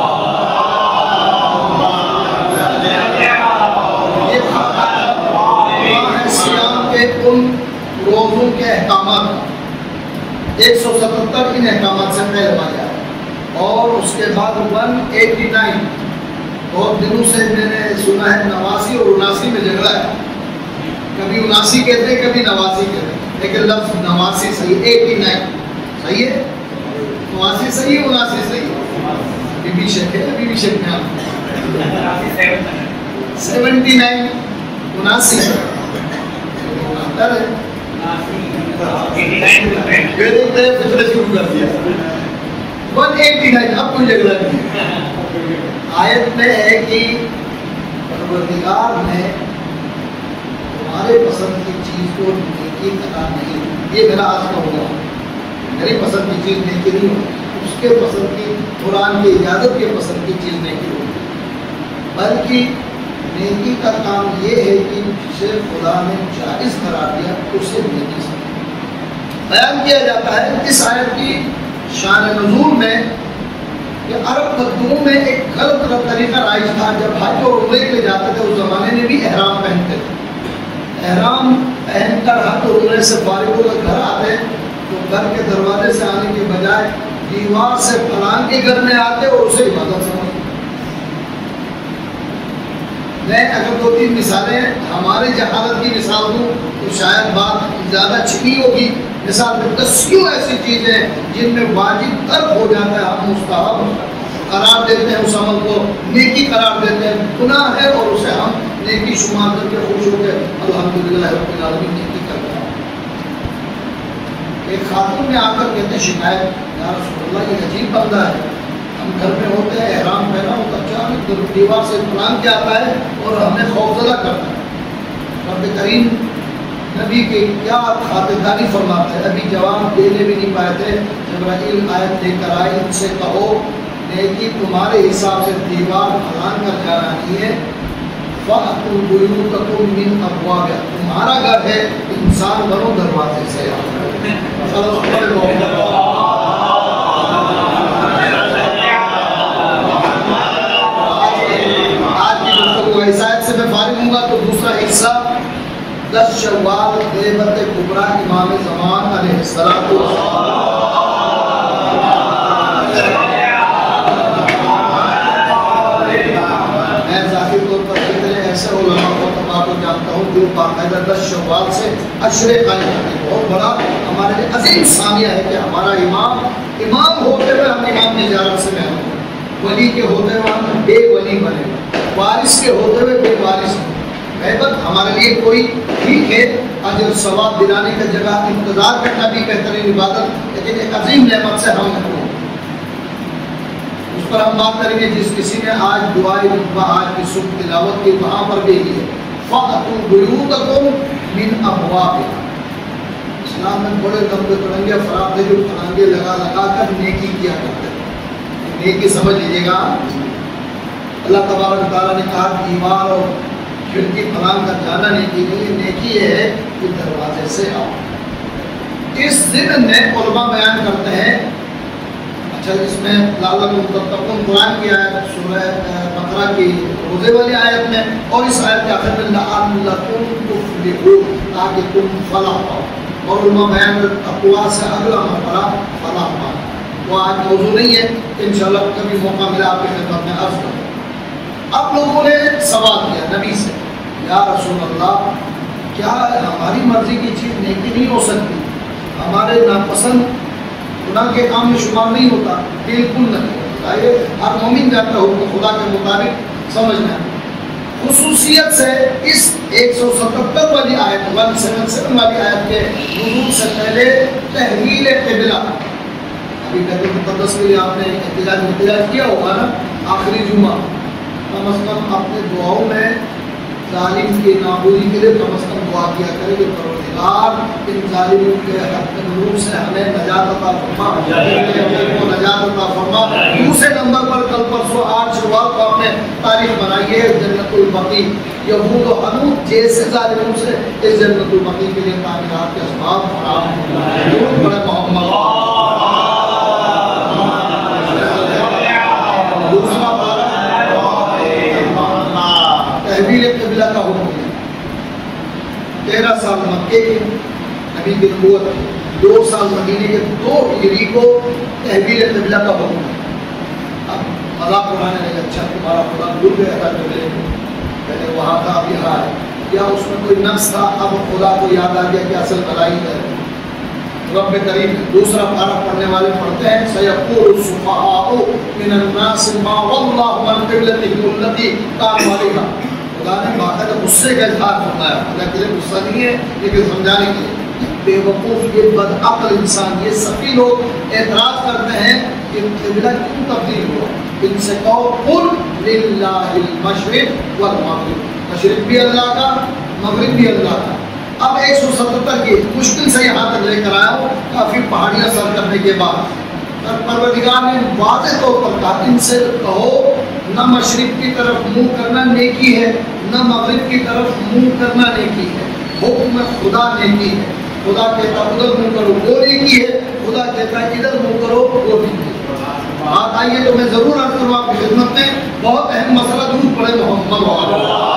یہ ہے صیام کے ان روزوں کے احکامات. 177 ان احکامات سے پہلے مانا ہے اور اس کے بعد 189. بہت دنوں سے میں نے سنا ہے 89 اور 79 میں جھگڑا ہے. کبھی 79 کہتے ہیں، کبھی 89 کہتے ہیں، لیکن لفظ 89 صحیح. 89 صحیح ہے، 89 صحیح ہے، 79 صحیح ہے. بی بی شیخ ہے، بی بی شیخ میں آپ 79 79 شروع کر دیا. 189 اب کوئی جھگڑا نہیں. آیت میں ہے کہ پروردگار نے تمہارے پسند کی چیز کو نیکی قرار نہیں. یہ میرا آج کا ہوگا، میری پسند کی چیز نیکی نہیں ہوگی، اس کے پسند کی، قرآن کی اجازت کے پسند کی چیز نیکی ہوگی. بلکہ نیکی کا کام یہ ہے کہ جسے خدا نے جائز قرار دیا اسے نیکی سے بیان کیا جاتا ہے. اس آیت کی شان نزول میں کہ عرب مردوں میں ایک غلط طریقہ رائج تھا. جب حج اور عمرے کے لیے جاتے تھے اس زمانے میں بھی احرام پہنتے تھے. احرام پہن کر حج اور عمرے سے فارغ ہو کر گھر آتے تو گھر کے دروازے سے آنے کے بجائے دیوار سے پھلان کے گھر میں آتے اور اسے عبادت سمجھتے. میں اگر 2-3 مثالیں ہمارے جہالت کی مثال دوں تو شاید بات زیادہ چھپی ہوگی. مثال میں 10 ایسی چیزیں جن میں واجب ترک ہو جاتا ہے، ہم مستحب قرار دیتے ہیں، اس عمل کو نیکی قرار دیتے ہیں. گناہ ہے اور اسے ہم نیکی شمار کر کے خوش ہو کے الحمدللہ رب العالمین نیکی کرتے ہیں. ایک خاتون میں آ کر کہتے ہیں شکایت، یا رسول اللہ یہ عجیب بندہ ہے، ہم گھر میں ہوتے ہیں احرام پہنا ہوتا اچانک دیوار سے پلان کے آتا ہے اور ہمیں خوفزدہ کرتا ہے. رب کریم نبی کے کیا خاطرداری فرماتے ہیں. ابھی جواب دینے بھی نہیں پائے تھے. جبرائیل آیت لے کر آئے, ان سے کہو نیکی تمہارے حساب سے دیوار پھلان کر جانا نہیں ہے. فَأْتُوا بُيُوتَكُم مِّنْ أَبْوَابِهَا, تمہارا گھر ہے, انسان بنو دروازے سے. آج کی گفتگو اس آیت سے میں فارغ ہوں گا تو دوسرا حصہ 10 شوال غیبت کبریٰ امام زمان علیہ السلام. میں ظاہر طور پر کتنے ایسے علماء کو جانتا ہوں جو باقاعدہ 10 شوال سے عشرے قائم کرتے ہیں. بہت بڑا ہمارے لیے عظیم ثانیہ ہے کہ ہمارا امام ہوتے ہوئے ہم امام کی اجازت سے محروم ہیں, ولی کے ہوتے ہوئے ہم بے ولی بنے, وارث کے ہوتے ہوئے بے وارث بنے. غیبت ہمارے لیے کوئی ٹھیک ہے, اجر ثواب دلانے کا جگہ انتظار کرنا بھی بہترین عبادت, لیکن ایک عظیم نعمت سے ہم محروم. اس پر ہم بات کریں گے جس کسی نے آج دعائے رتبہ آج کی صبح تلاوت کی وہاں پر بھی ہے فَأْتُوا بُيُوتَكُم مِّنْ أَبْوَابِهَا. اسلام میں بڑے لمبے تڑنگے افراد تھے جو پھلانگے لگا کر نیکی کیا کرتے تھے. نیکی سمجھ لیجیے گا, اللہ تبارک تعالیٰ نے کہا دیوار اور کھڑکی پھلانگ کر جانا نیکی نہیں, نیکی یہ ہے کہ دروازے سے آؤ. اس ضمن میں علماء بیان کرتے ہیں, اچھا اس میں لعلکم تتقون قرآن کی آیت سورہ بقرہ کی روزے والی آیت میں, اور اس آیت کے آخر میں لعلکم تفلحون, تاکہ تم فلاح پاؤ. اور علماء بیان تقویٰ سے اگلا مرحلہ فلاح پاؤ. وہ آج موضوع نہیں ہے, انشاءاللہ کبھی موقع ملا آپ کی خدمت میں عرض کروں. اب لوگوں نے سوال کیا نبی سے, یا رسول اللہ کیا ہماری مرضی کی چیز نیکی نہیں ہو سکتی, ہمارے ناپسند گناہ کے کام میں شمار نہیں ہوتا؟ بالکل نہیں ہوتا. یہ ہر مومن جانتا ہو خدا کے مطابق سمجھنا. خصوصیت سے اس 177 والی آیت 177 والی آیت کے نزول سے پہلے تحویل قبلہ, ابھی بیت المقدس کے لیے آپ نے احتجاج کیا ہوگا نا آخری جمعہ, کم از کم اپنے دعاؤں میں ظالم کی نابودی کے لیے کم از کم دعا کیا کرے کہ پروردگار ان ظالموں کے حکم سے ہمیں نجات عطا فرما, نجات عطا فرما. دوسرے نمبر پر کل پرسوں 8 شوال کو آپ نے تاریخ بنائی ہے جنت البقیع. یہود و حنود جیسے ظالموں سے اس جنت البقیع کے لیے تعمیرات کے اسباب فراہم بڑے محمد. دوسرا تحویل قبلہ کا حکم ہے. 13 سال مکے کے نبی کی نبوت, 2 سال مدینے کے 2 ہجری کو تحویل قبلہ کا حکم ہے. اب مذاق اڑانے لگے, اچھا تمہارا خدا بھول گیا تھا پہلے وہاں تھا اب یہاں ہے, یا اس میں کوئی نقص تھا اب خدا کو یاد آ گیا کہ اصل بلائی ہے. رب کریم دوسرا پارہ پڑھنے والے پڑھتے ہیں سَيَقُولُ السُّفَهَاءُ مِنَ النَّاسِ مَا وَاللَّهُ عَنْ قِبْلَتِهِمُ الَّتِي كَانُوا عَلَيْهَا. خدا نے باقاعدہ غصے کا اظہار فرمایا, اللہ کے لیے غصہ نہیں ہے لیکن سمجھانے کے لیے. بے وقوف یہ بدعقل انسان, یہ سفی لوگ اعتراض کرتے ہیں کہ قبلہ کیوں تبدیل ہوا. ان سے کہو قل للہ المشرق والمغرب, مشرق بھی اللہ کا مغرب بھی اللہ کا. اب 177 کی مشکل سے یہاں تک لے کر آیا ہوں, کافی پہاڑیاں سر کرنے کے بعد پروردگار نے واضح طور پر کہا ان سے کہو نہ مشرق کی طرف منہ کرنا نیکی ہے, نہ مغرب کی طرف منہ کرنا نیکی ہے. حکم خدا نیکی ہے. خدا کہتا ادھر منہ کرو وہ نیکی ہے, خدا کہتا ادھر منہ کرو وہ نیکی ہے. بات آئیے تو میں ضرور عرض کروں آپ کی خدمت میں, بہت اہم مسئلہ درود پڑھے محمد وعلیہ.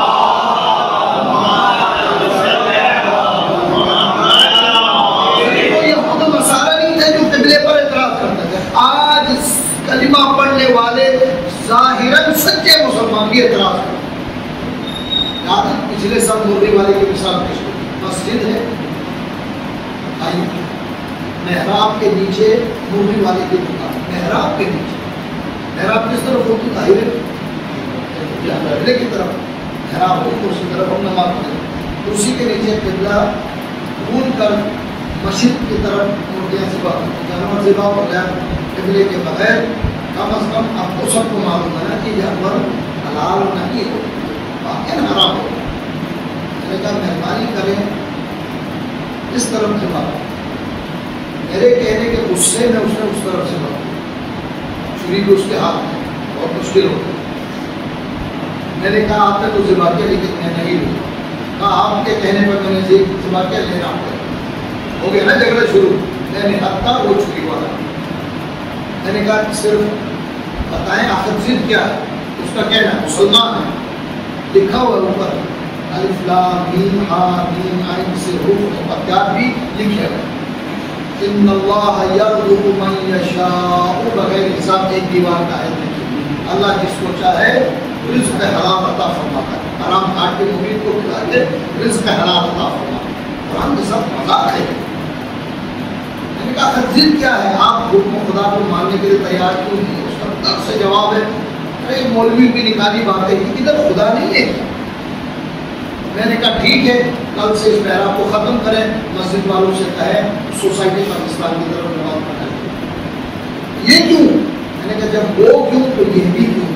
آج کلمہ پڑھنے والے ظاہراً سچے مسلمان بھی اعتراض کرتے ہیں. پچھلے سال مرغی والے کی مثال پیش کی, مسجد ہے آئیے محراب کے نیچے مرغی والے کی دکان, محراب کے نیچے, محراب کس طرف ہوتی ظاہر قبلے کی طرف, محراب ہوتی اسی طرف ہم نماز پڑھیں, اسی کے نیچے قبلہ بھول کر مشرق کی طرف مرغیاں ذبح, جانور ذبح ہو گیا قبلے کے بغیر. کم از کم آپ کو سب کو معلوم ہے نا کہ جانور حلال نہیں ہو, واقعی حرام ہو. میں نے کہا مہربانی کریں اس طرف سے مارا، میرے کہنے کے غصے میں اس نے اس طرف سے مارا، چھری بھی اس کے ہاتھ میں، بہت مشکل ہو گئی۔ میں نے کہا آپ نے تو ذبح کیا، لیکن میں نہیں لوں۔ کہا آپ کے کہنے پر میں نے ذبح کیا، لینا ہو گیا نا جھگڑا شروع۔ میں نے ہتھا وہ چھری والا، میں نے کہا صرف بتائیں آخر ضد کیا ہے؟ اس کا کہنا مسلمان ہے، لکھا ہوا اوپر الف لام میم ہا میم عین سے حروف مقطعات بھی لکھے ہوئے، ان اللہ یرزق من یشاء بغیر حساب، ایک دیوار کا ہے، اللہ جس کو چاہے رزق حلال عطا فرماتا ہے، حرام کاٹ کے مرید کو کھلا کے رزق حلال عطا فرماتا ہے۔ قرآن کے ساتھ مذاق ہے۔ میں نے کہا ضد کیا ہے، آپ حکم خدا کو ماننے کے لیے تیار کیوں نہیں؟ اس کا طرف سے جواب ہے ارے مولوی کی نکالی بات ہے کہ ادھر خدا نہیں ہے۔ میں نے کہا ٹھیک ہے، کل سے اس پیرا کو ختم کریں، مسجد والوں سے کہیں سوسائٹی پاکستان کی طرف نماز پڑھائیں۔ یہ کیوں؟ میں نے کہا جب وہ کیوں تو یہ بھی کیوں۔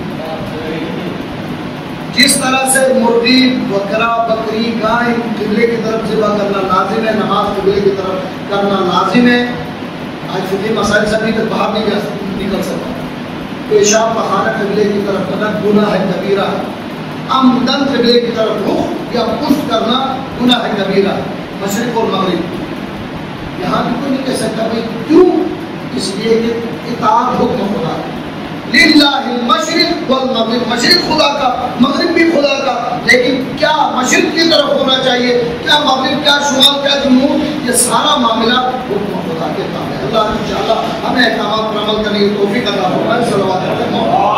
جس طرح سے مرغی بکرا بکری گائے قبلے کی طرف ذبح کرنا لازم ہے، نماز قبلے کی طرف کرنا لازم ہے۔ آج فقہی مسائل سے ابھی تک باہر نہیں نکل سکتا۔ پیشاب پخانا قبلے کی طرف کرنا گناہ ہے کبیرہ، عمدن قبلے کی طرف رخ یا پشت کرنا گناہ ہے کبیرہ، مشرق اور مغرب۔ یہاں بھی کوئی نہیں کہہ سکتا بھائی کیوں، اس لیے کہ اطاعت حکم خدا ہے، للہ المشرق والمغرب، مشرق خدا کا مغرب بھی خدا کا، لیکن کیا مشرق کی طرف ہونا چاہیے، کیا مغرب، کیا شمال، کیا جنوب، یہ سارا معاملہ حکم خدا کے تابع ہے۔ اللہ انشاءاللہ ہمیں احکامات پر عمل کرنے کی توفیق عطا فرمائے۔ صلوات علی محمد۔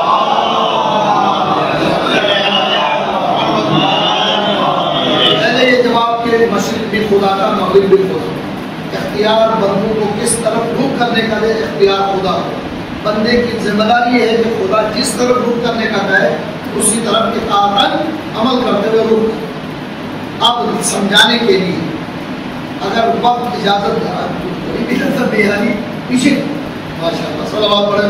پہلے یہ جواب کہ مشرق بھی خدا کا مغرب بھی خدا کا، اختیار بندوں کو کس طرف رخ کرنے کا دے، اختیار خدا کا، بندے کی ذمہ داری یہ ہے کہ خدا جس طرف رخ کرنے کا کہے اسی طرف اطاعت عمل کرتے ہوئے رخ۔ اب سمجھانے کے لیے اگر وقت اجازت دے رہی پیچھے ماشاء اللہ صلوات پڑھے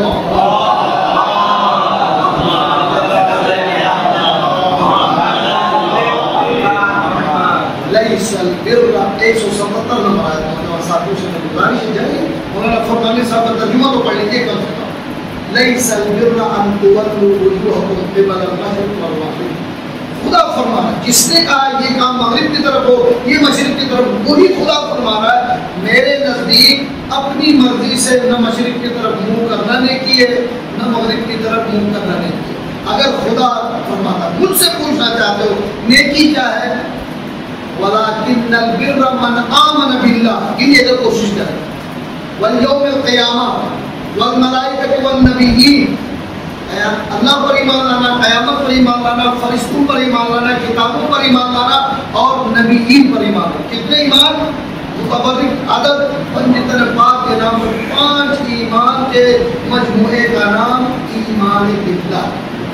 لیس البر 177 نمبر آیت ساتھیوں سے گزارش ہے جائے مولانا فرقانی صاحب کا ترجمہ تو پڑھ لیجیے کم سے کم۔ لیس البر ان تولوا وجوہکم قبل المشرق والمغرب، خدا فرما رہا ہے جس نے کہا یہ کام مغرب کی طرف ہو یہ مشرق کی طرف، وہی خدا فرما رہا ہے میرے نزدیک اپنی مرضی سے نہ مشرق کی طرف منہ کرنا نیکی ہے نہ مغرب کی طرف منہ کرنا نیکی ہے۔ اگر خدا فرماتا مجھ سے پوچھنا چاہتے ہو نیکی کیا ہے، وَلَكِنَّ الْبِرَّ مَنْ آمَنَ بِاللَّهِ، یہ اگر کوشش کریں، وَالْيَوْمِ الْقِيَامَةِ وَالْمَلَائِكَةِ وَالنَّبِيِّينَ، اللہ پر ایمان لانا، قیامت پر ایمان لانا، فرشتوں پر ایمان لانا، کتابوں پر ایمان لانا اور نبیین پر ایمان لانا۔ کتنے ایمان؟ متبرک عدد پنجتن پاک کے نام پر 5 ایمان کے مجموعے کا نام ایمان باللہ۔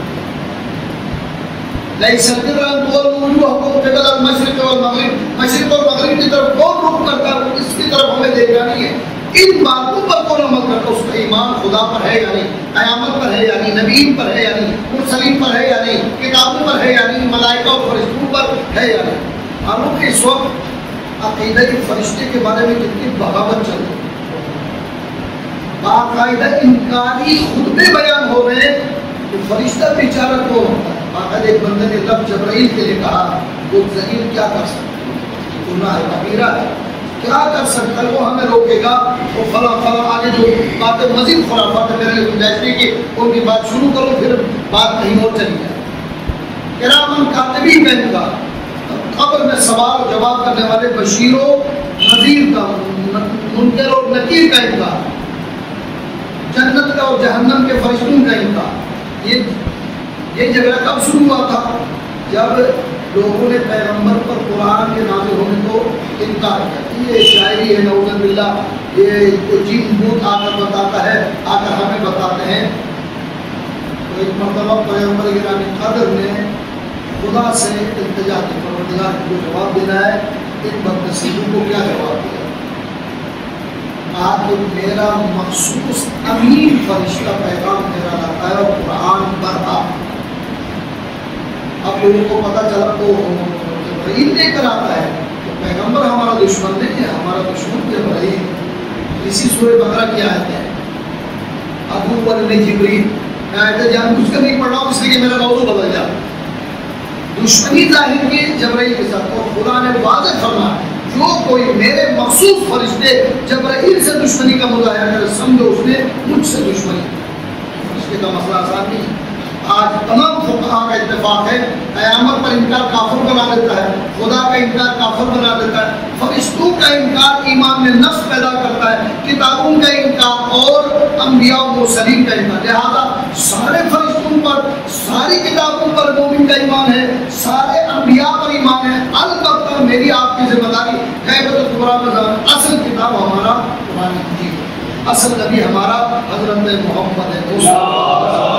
لیس البر ان تولوا وجوہکم قبل المشرق والمغرب، مشرق اور مغرب کی طرف کون رخ کرتا ہے اس کی طرف ہمیں دیکھنا نہیں ہے، ان باتوں پر کون عمل کرتا ہے، اس کا ایمان خدا پر ہے یا نہیں، قیامت پر ہے یا نہیں، نبیین پر ہے یا نہیں، مرسلین پر ہے یا نہیں، کتابوں پر ہے یا نہیں، ملائکہ اور فرشتوں پر ہے یا نہیں۔ معلوم کہ اس وقت عقیدہ فرشتے کے بارے میں کتنی بغاوت چل رہی ہے، باقاعدہ انکاری خطبے بیان ہو رہے ہیں کہ فرشتہ بیچارہ کون ہوتا ہے۔ باقاعدہ ایک بندے نے لفظ جبرائیل کے لیے کہا وہ ذلیل کیا کر سکتا ہے، گناہ کبیرہ ہے، کیا کر سکتا ہے، وہ ہمیں روکے گا، وہ فلاں فلاں آگے جو باتیں مزید خرافات ہے میرے لیے گنجائش نہیں کہ ان کی بات شروع کروں پھر بات کہیں اور چلی جائے۔ کرامن کاتبین کہیں گا قبر میں سوال و جواب کرنے والے بشیر و نذیر کا، منکر اور نکیر کہیں گا، جنت کا اور جہنم کے فرشتوں کہیں گا۔ یہ جھگڑا کب شروع ہوا تھا؟ جب لوگوں نے پیغمبر پر قرآن کے نازل ہونے کو انکار کیا۔ یہ شاعری ہے نعوذ باللہ، یہ کوئی جن بھوت آ کر بتاتا ہے، آ کر ہمیں بتاتے ہیں۔ تو ایک مرتبہ پیغمبر گرامی قدر نے خدا سے التجا کی، پروردگار کو جواب دینا ہے، ان بدنصیبوں کو کیا جواب دیا؟ کہا کہ میرا مخصوص امین فرشتہ پیغام میرا لاتا ہے اور قرآن پڑھتا۔ اب لوگوں کو پتہ چلا تو جبرائیل لے کر آتا ہے تو پیغمبر ہمارا دشمن نہیں ہے، ہمارا دشمن جبرائیل. اسی سورہ بقرہ کی آیت ہے عدو جبریل. میں آیت جان بوجھ کر نہیں پڑھ رہا ہوں اس لیے کہ میرا موضوع بدل جاتا. دشمنی ظاہر کی جبرائیل کے ساتھ، اور خدا نے واضح فرمایا جو کوئی میرے مخصوص فرشتے جبرائیل سے دشمنی کا مظاہرہ کرے سمجھو اس نے مجھ سے دشمنی. فرشتے کا مسئلہ آسان نہیں ہے. آج تمام فقہا کا اتفاق ہے قیامت پر انکار کافر بنا دیتا ہے، خدا کا انکار کافر بنا دیتا ہے، فرشتوں کا انکار ایمان میں نقص پیدا کرتا ہے، کتابوں کا انکار اور انبیاء و مرسلین کا انکار. لہذا سارے فرشتوں پر، ساری کتابوں پر مومن کا ایمان ہے، سارے انبیاء پر ایمان ہے. البتہ میری آپ کی ذمہ داری غیبت الکبریٰ میں جانا. اصل کتاب ہمارا قرآن مجید ہے، اصل نبی ہمارا حضرت محمد ہے.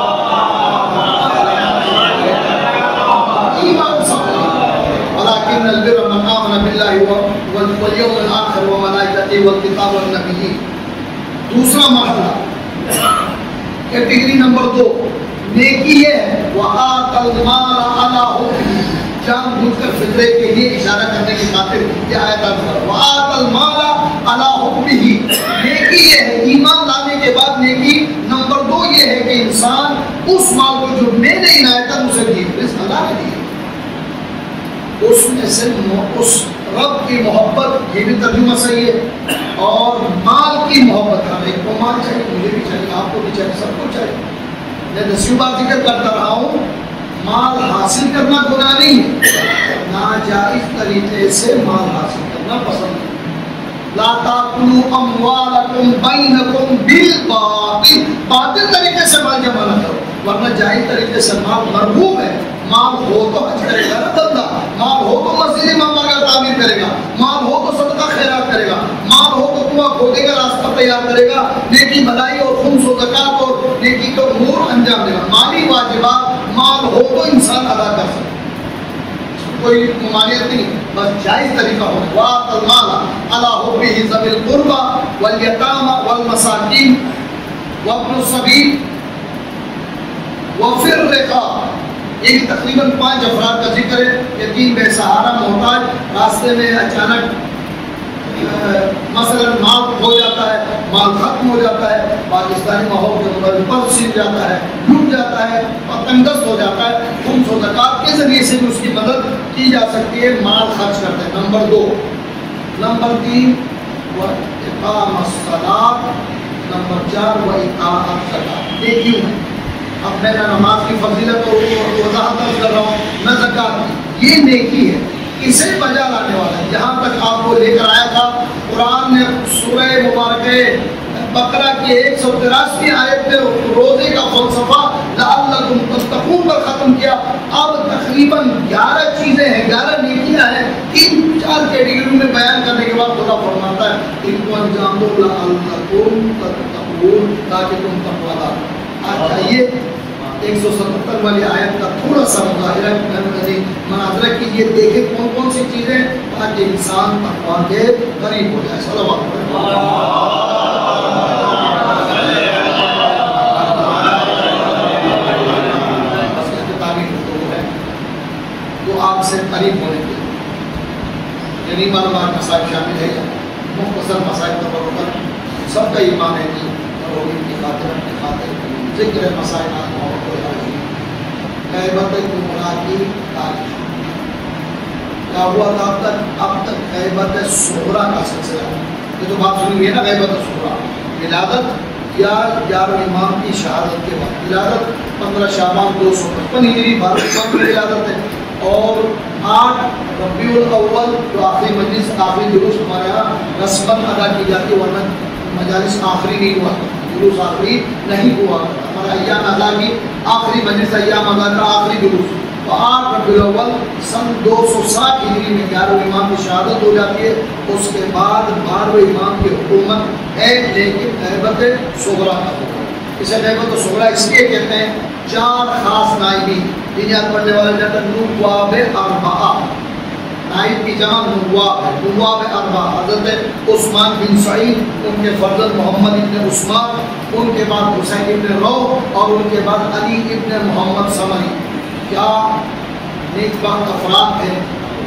ولكن البر من آمن بالله واليوم الآخر وملائكته والكتاب والنبيين. دوسرا مرحلہ کیٹیگری نمبر 2 نیکی یہ ہے وآت المال علی حبہ. جان بوجھ کر فطرے کے لیے اشارہ کرنے کی خاطر یہ آیت ہے وآت المال علی حبہ. نیکی یہ ہے ایمان لانے کے بعد نیکی نمبر 2 یہ ہے کہ انسان اس مال کو جو میں نے عنایت اسے دی، رزق اللہ نے دی، اس میں سے اس رب کی محبت، یہ بھی ترجمہ صحیح ہے، اور مال کی محبت. ہر ایک کو مال چاہیے، مجھے بھی چاہیے، آپ کو بھی چاہیے، سب کو چاہیے. میں دسیوں بار ذکر کرتا رہا ہوں مال حاصل کرنا گناہ نہیں ہے، ناجائز طریقے سے مال حاصل کرنا پسند ہے. لا تاکلوا اموالکم بینکم بالباطل. باطل طریقے سے مال جمع نہ کرو، ورنہ جائز طریقے سے مال مرغوب ہے. مال ہو تو حج کرے گا نا بندہ، مال ہو تو مسجد امام کا تعمیر کرے گا، مال ہو تو صدقہ خیرات کرے گا، مال ہو تو کنواں کھودے گا، راستہ تیار کرے گا، نیکی بھلائی اور خمس و زکات اور نیکی کے امور انجام دے گا. مالی واجبات مال ہو تو انسان ادا کر سکتا، کوئی ممانعت نہیں، بس جائز طریقہ ہو. وآت المال علی حبہ ذوی القربى والیتامى والمساکین وابن السبیل وفی الرقاب. یہ تقریباً 5 افراد کا ذکر ہے. یتیم، بے سہارا، محتاج، راستے میں اچانک مثلا مال ہو جاتا ہے، مال ختم ہو جاتا ہے، پاکستانی ماحول کے مطابق پرس چھن جاتا ہے، لوٹ جاتا ہے، تنگست ہو جاتا ہے، خمس و زکات کے ذریعے سے بھی اس کی مدد کی جا سکتی ہے. مال خرچ کرتے ہیں. نمبر 2. نمبر 3 اقام الصلاۃ. نمبر 4 وإیتاء الزکات. یہ کیوں ہے؟ اب میں نماز کی فضیلت اور وضاحت کر رہا ہوں، نہ زکات کی. یہ نیکی ہے، اسے بجا لانے والا ہے. جہاں تک آپ کو لے کر آیا تھا قرآن نے سورہ مبارکہ بقرہ کی 183 آیت میں روزے کا فلسفہ لعلکم تتقون پر ختم کیا. اب تقریباً 11 چیزیں ہیں، 11 نیکیاں ہیں. 3-4 کیٹیگری میں بیان کرنے کے بعد خدا فرماتا ہے ان کو انجام دو لعلکم تتقون، تاکہ تم تقوی دار. آج آئیے 177 والی آیت کا تھوڑا سا مظاہرہ مناظرہ کیجیے، دیکھیں کون کون سی چیزیں تاکہ انسان تقویٰ کے قریب ہو جائے. صلوات تو آپ سے قریب ہونے کے یعنی بار مسائل شامل ہے. مختصر مسائل پر سب کا ایمان ہے کہ کی خاطر ذکر مسائل غیبت کبریٰ کی تاریخ. کیا ہوا تھا اب تک غیبت صغریٰ کا سلسلہ. یہ تو بات سنی ہوئی ہے نا، غیبت صغریٰ ولادت یا 11 امام کی شہادت کے بعد. ولادت 15 شعبان 255 ہجری 12 کی ولادت ہے، اور 8 ربیع الاول جو آخری مجلس، آخری جلوس ہمارے یہاں رسمت ادا کی جاتی ہے، ورنہ مجالس آخری نہیں ہوا، جلوس آخری نہیں ہوا. ہمارا ایام ادا کی آخری مجلس، ایام ادا کا آخری جلوس. تو 8 ربیع الاول سن 260 ہجری میں 11 امام کی شہادت ہو جاتی ہے. اس کے بعد 12 امام کی حکومت ہے، لیکن غیبت صغریٰ کا ہوگا. اسے غیبت صغریٰ اس لیے کہتے ہیں 4 خاص نائبین یاد پڑھنے والے جاتا نواب اربعہ، نائب کی جمع نواب ہے، نواب اربعہ. حضرت عثمان بن سعید، ان کے فرزند محمد ابن عثمان، ان کے بعد حسین ابن رو، اور ان کے بعد علی ابن محمد ثمری. کیا نیک بخت افراد ہیں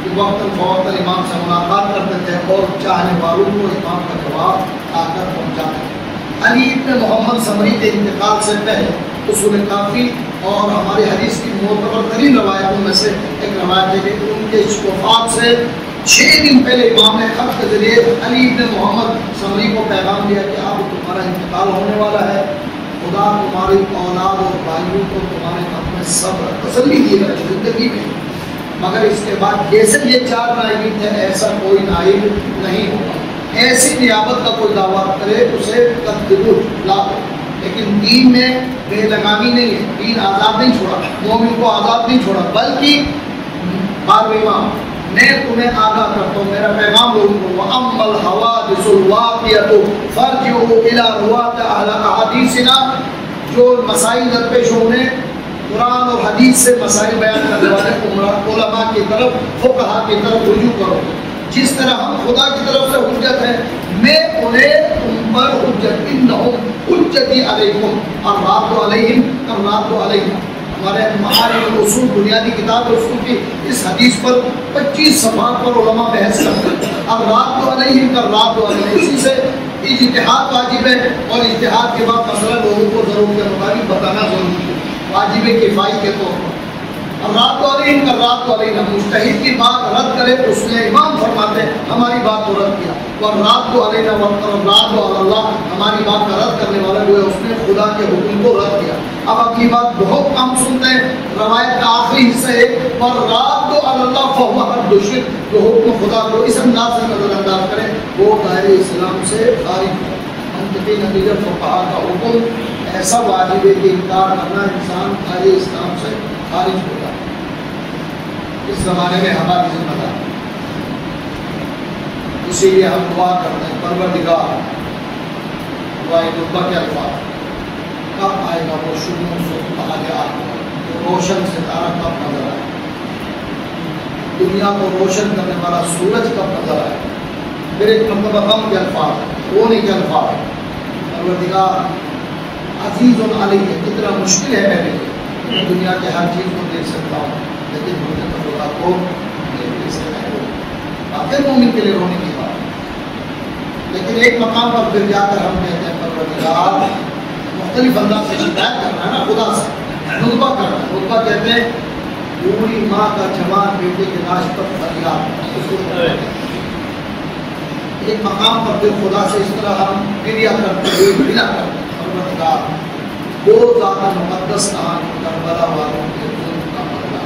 کہ وقتاً فوقتاً امام سے ملاقات کرتے تھے اور چاہنے والوں کو امام کا جواب آ کر پہنچاتے تھے۔ علی ابن محمد سمری کے انتقال سے پہلے اصول کافی اور ہماری حدیث کی معتبر ترین روایتوں میں سے ایک روایت ہے کہ ان کے وفات سے 6 دن پہلے امام نے خط کے ذریعے علی ابن محمد سمری کو پیغام دیا کہ اب تمہارا انتقال ہونے والا ہے، خدا تمہاری اولاد اور بھائیوں کو تمہارے حق میں صبر تسلی دیے گا زندگی میں، مگر اس کے بعد جیسے یہ 4 نائب تھے ایسا کوئی نائب نہیں ہوگا، ایسی نیابت کا کوئی دعویٰ کرے اسے تقدیر لا دو، لیکن دین میں بے لگامی نہیں ہے، دین آزاد نہیں چھوڑا، مومن کو آزاد نہیں چھوڑا، بلکہ امام میں تمہیں آگاہ کرتا ہوں، میرا پیغام لوگوں کو وَأَمَّا الْحَوَادِثُ الْوَاقِعَةُ فَارْجِعُوا إِلَىٰ رُوَاةِ أَحَادِيثِنَا، جو مسائل درپیش ہونے قرآن اور حدیث سے مسائل بیان کرنے والے علماء کی طرف، فقہاء کی طرف رجوع کرو، جس طرح ہم خدا کی طرف سے حجت ہے میں انہیں تم پر حجت، انہم حجتی علیکم الراد علیہم الراد علیہم۔ ہمارے معارف الاصول بنیادی کتاب اصول کی اس حدیث پر 25 صفحات پر علماء بحث کرتے ہیں، الراد علیہم الراد علیہم، اسی سے اجتہاد واجب ہے اور اجتہاد کے بعد مسئلہ لوگوں کو ضرورت کے مطابق بتانا ضروری ہے، واجب کفائی کے طور پر۔ الراد علیہم الراد علیہم، مجتہد کی بات رد کرے اس نے امام فرماتے ہیں ہماری بات کو رد کیا، والراد علیہم والراد علی اللہ، ہماری بات کا رد کرنے والا جو ہے اس نے خدا کے حکم کو رد کیا۔ اب اگلی بات بہت کم سنتے ہیں، روایت کا آخری حصہ ہے والراد علی اللہ فہو حد الشرک، جو حکم خدا کو اس انداز سے نظر انداز کرے وہ دائرہ اسلام سے خارج ہے۔ منطقی نتیجہ فقہاء کا حکم ایسا واجب ہے کہ انکار کرنا انسان دائرہ اسلام سے خارج ہو جاتا ہے۔ اس زمانے میں ہماری ذمہ داری، اسی لیے ہم دعا کرتے ہیں پروردگار، دعائے نطبہ کے الفاظ، کب آئے گا وہ شروع سے روشن ستارہ کب نظر آئے، دنیا کو روشن کرنے والا سورج کب نظر آئے، پھر ایک مرتبہ غم کے الفاظ، رونے کے الفاظ، پروردگار عزیز علیہ، کتنا مشکل ہے میرے لیے، دنیا کے ہر چیز کو دیکھ سکتا ہوں لیکن مجھے تو خدا کو دیکھ سکتا ہے، آخر مومن کے لیے رونے کی بات۔ لیکن ایک مقام پر پھر جا کر ہم کہتے ہیں پروردگار، مختلف انداز سے شکایت کرنا ہے نا خدا سے، نطبہ کرنا، نطبہ کہتے ہیں پوری ماں کا جوان بیٹے کے لاش پر فریاد، ایک مقام پر پھر خدا سے اس طرح ہم گریہ کرتے ہوئے بلا کرتے ہیں پروردگار، وہ ذات مقدس کہانی کربلا والوں کے ظلم کا بدلہ،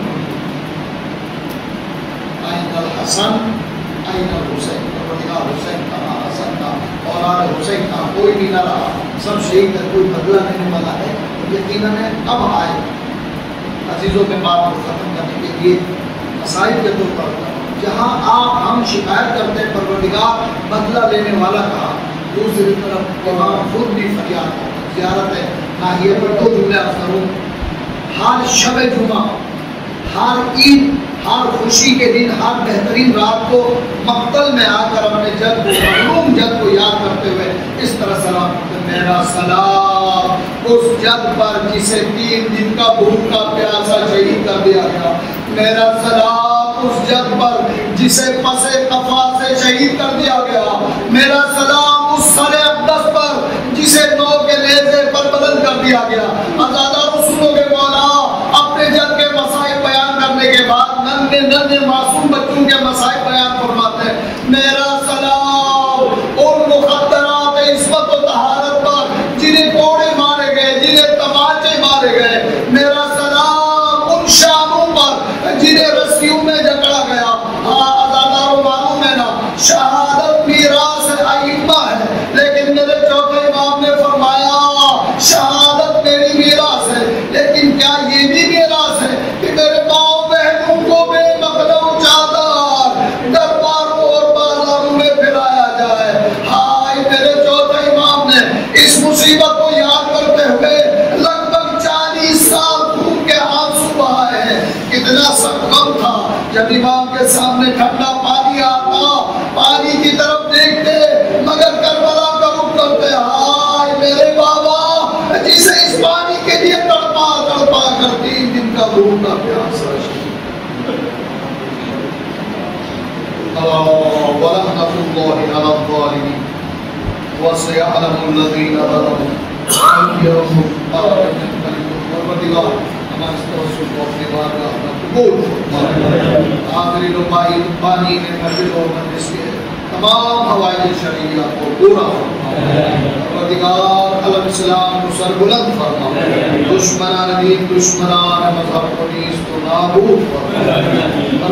این الحسن این الحسین، پروردگار حسین کہاں، حسن کہاں، اولاد حسین کہاں، کوئی بھی نہ رہا، سب شہید ہے، کوئی بدلہ لینے والا ہے، یقیناً اب آئے عزیزوں میں بات کو ختم کرنے کے لیے مسائل کے طور پر جہاں آپ ہم شکایت کرتے ہیں پروردگار بدلہ لینے والا کہا، دوسری طرف امام خود بھی فریاد کرتے ہیں، زیارت ہے ناحیے پر 2 جملے عرض کروں، ہر شب جمعہ، ہر عید، ہر خوشی کے دن، ہر بہترین رات کو مقتل میں آ کر اپنے جد کو، مظلوم جد کو یاد کرتے ہوئے اس طرح سلام کرتے ہیں، میرا سلام اس جد پر جسے 3 دن کا بھوکا پیاسا شہید کر دیا گیا، میرا سلام اس جد پر جسے پسے قفا سے شہید کر دیا گیا، میرا سلام اس سر اقدس پر جسے 9 کے نیزے پر بدل کر دیا گیا۔ آزادہ رسولوں کے مولا اپنے جد کے مسائل بیان کرنے کے بعد ننھے معصوم بچوں کے مسائل بیان فرماتے ہیں، میرا سلام ان مخدرات عصمت و طہارت پر جنہیں کوڑے مارے گئے، جنہیں تماچے مارے گئے، میرا سلام ان شاموں پر جنہیں رسیوں میں جکڑا گیا۔ آزاداروں معلوم ہے نا شہادت میراث ائمہ ہے، لیکن میرے چوتھے امام نے فرمایا شہادت میری میراث ہے، لیکن کیا یہ بھی میراث ہے کہ میرے ماؤں بہنوں کو بے مقدم چادر درباروں اور بازاروں میں پھیلایا جائے؟ ہائے، میرے چوتھے امام نے اس مصیبت کو یاد کرتے ہوئے لگ بھگ 40 سال خون کے آنسو بہائے ہیں۔ کتنا سخت غم تھا جب امام کے سامنے ٹھنڈا پانی آتا، پانی کی طرف دیکھتے مگر کربلا کا رخ کرتے، ہائے میرے بابا جسے اس پانی کے لیے تڑپا کر 3 دن کا بھوکا پیاسا الله على الظالمين وسيعلم الذين ظلموا أيهم ضرب منقلب ہمارے توسل کو اپنے بارگاہ میں قبول فرما آخری لمبائی بانی میں مسجد اور مجلس کے تمام حوائج شرعیہ کو پورا فرما پروردگار علیہ السلام کو سربلند فرما دشمنان دین دشمنان مذہب کو نیز کو نابود فرما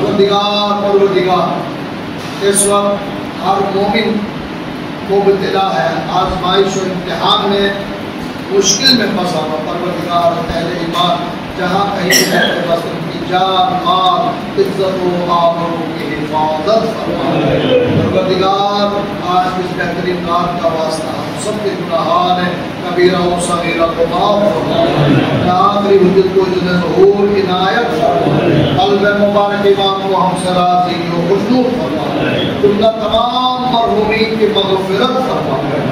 پروردگار اس وقت ہر مومن کو ابتلا ہے آزمائش و امتحان میں مشکل میں پھنسا ہوا پروردگار اہل ایمان جہاں کہیں رہتے بس ان کی جان مال عزت و آبرو کی حفاظت فرما پروردگار آج اس بہترین رات کا واسطہ ہم سب کے گناہان کبیرہ و صغیرہ کو معاف فرما آخری حجت کو جن ظہور عنایت فرما قلب مبارک امام کو ہم سے راضی و خوشنود فرما تم تمام مرحومین کی مغفرت فرما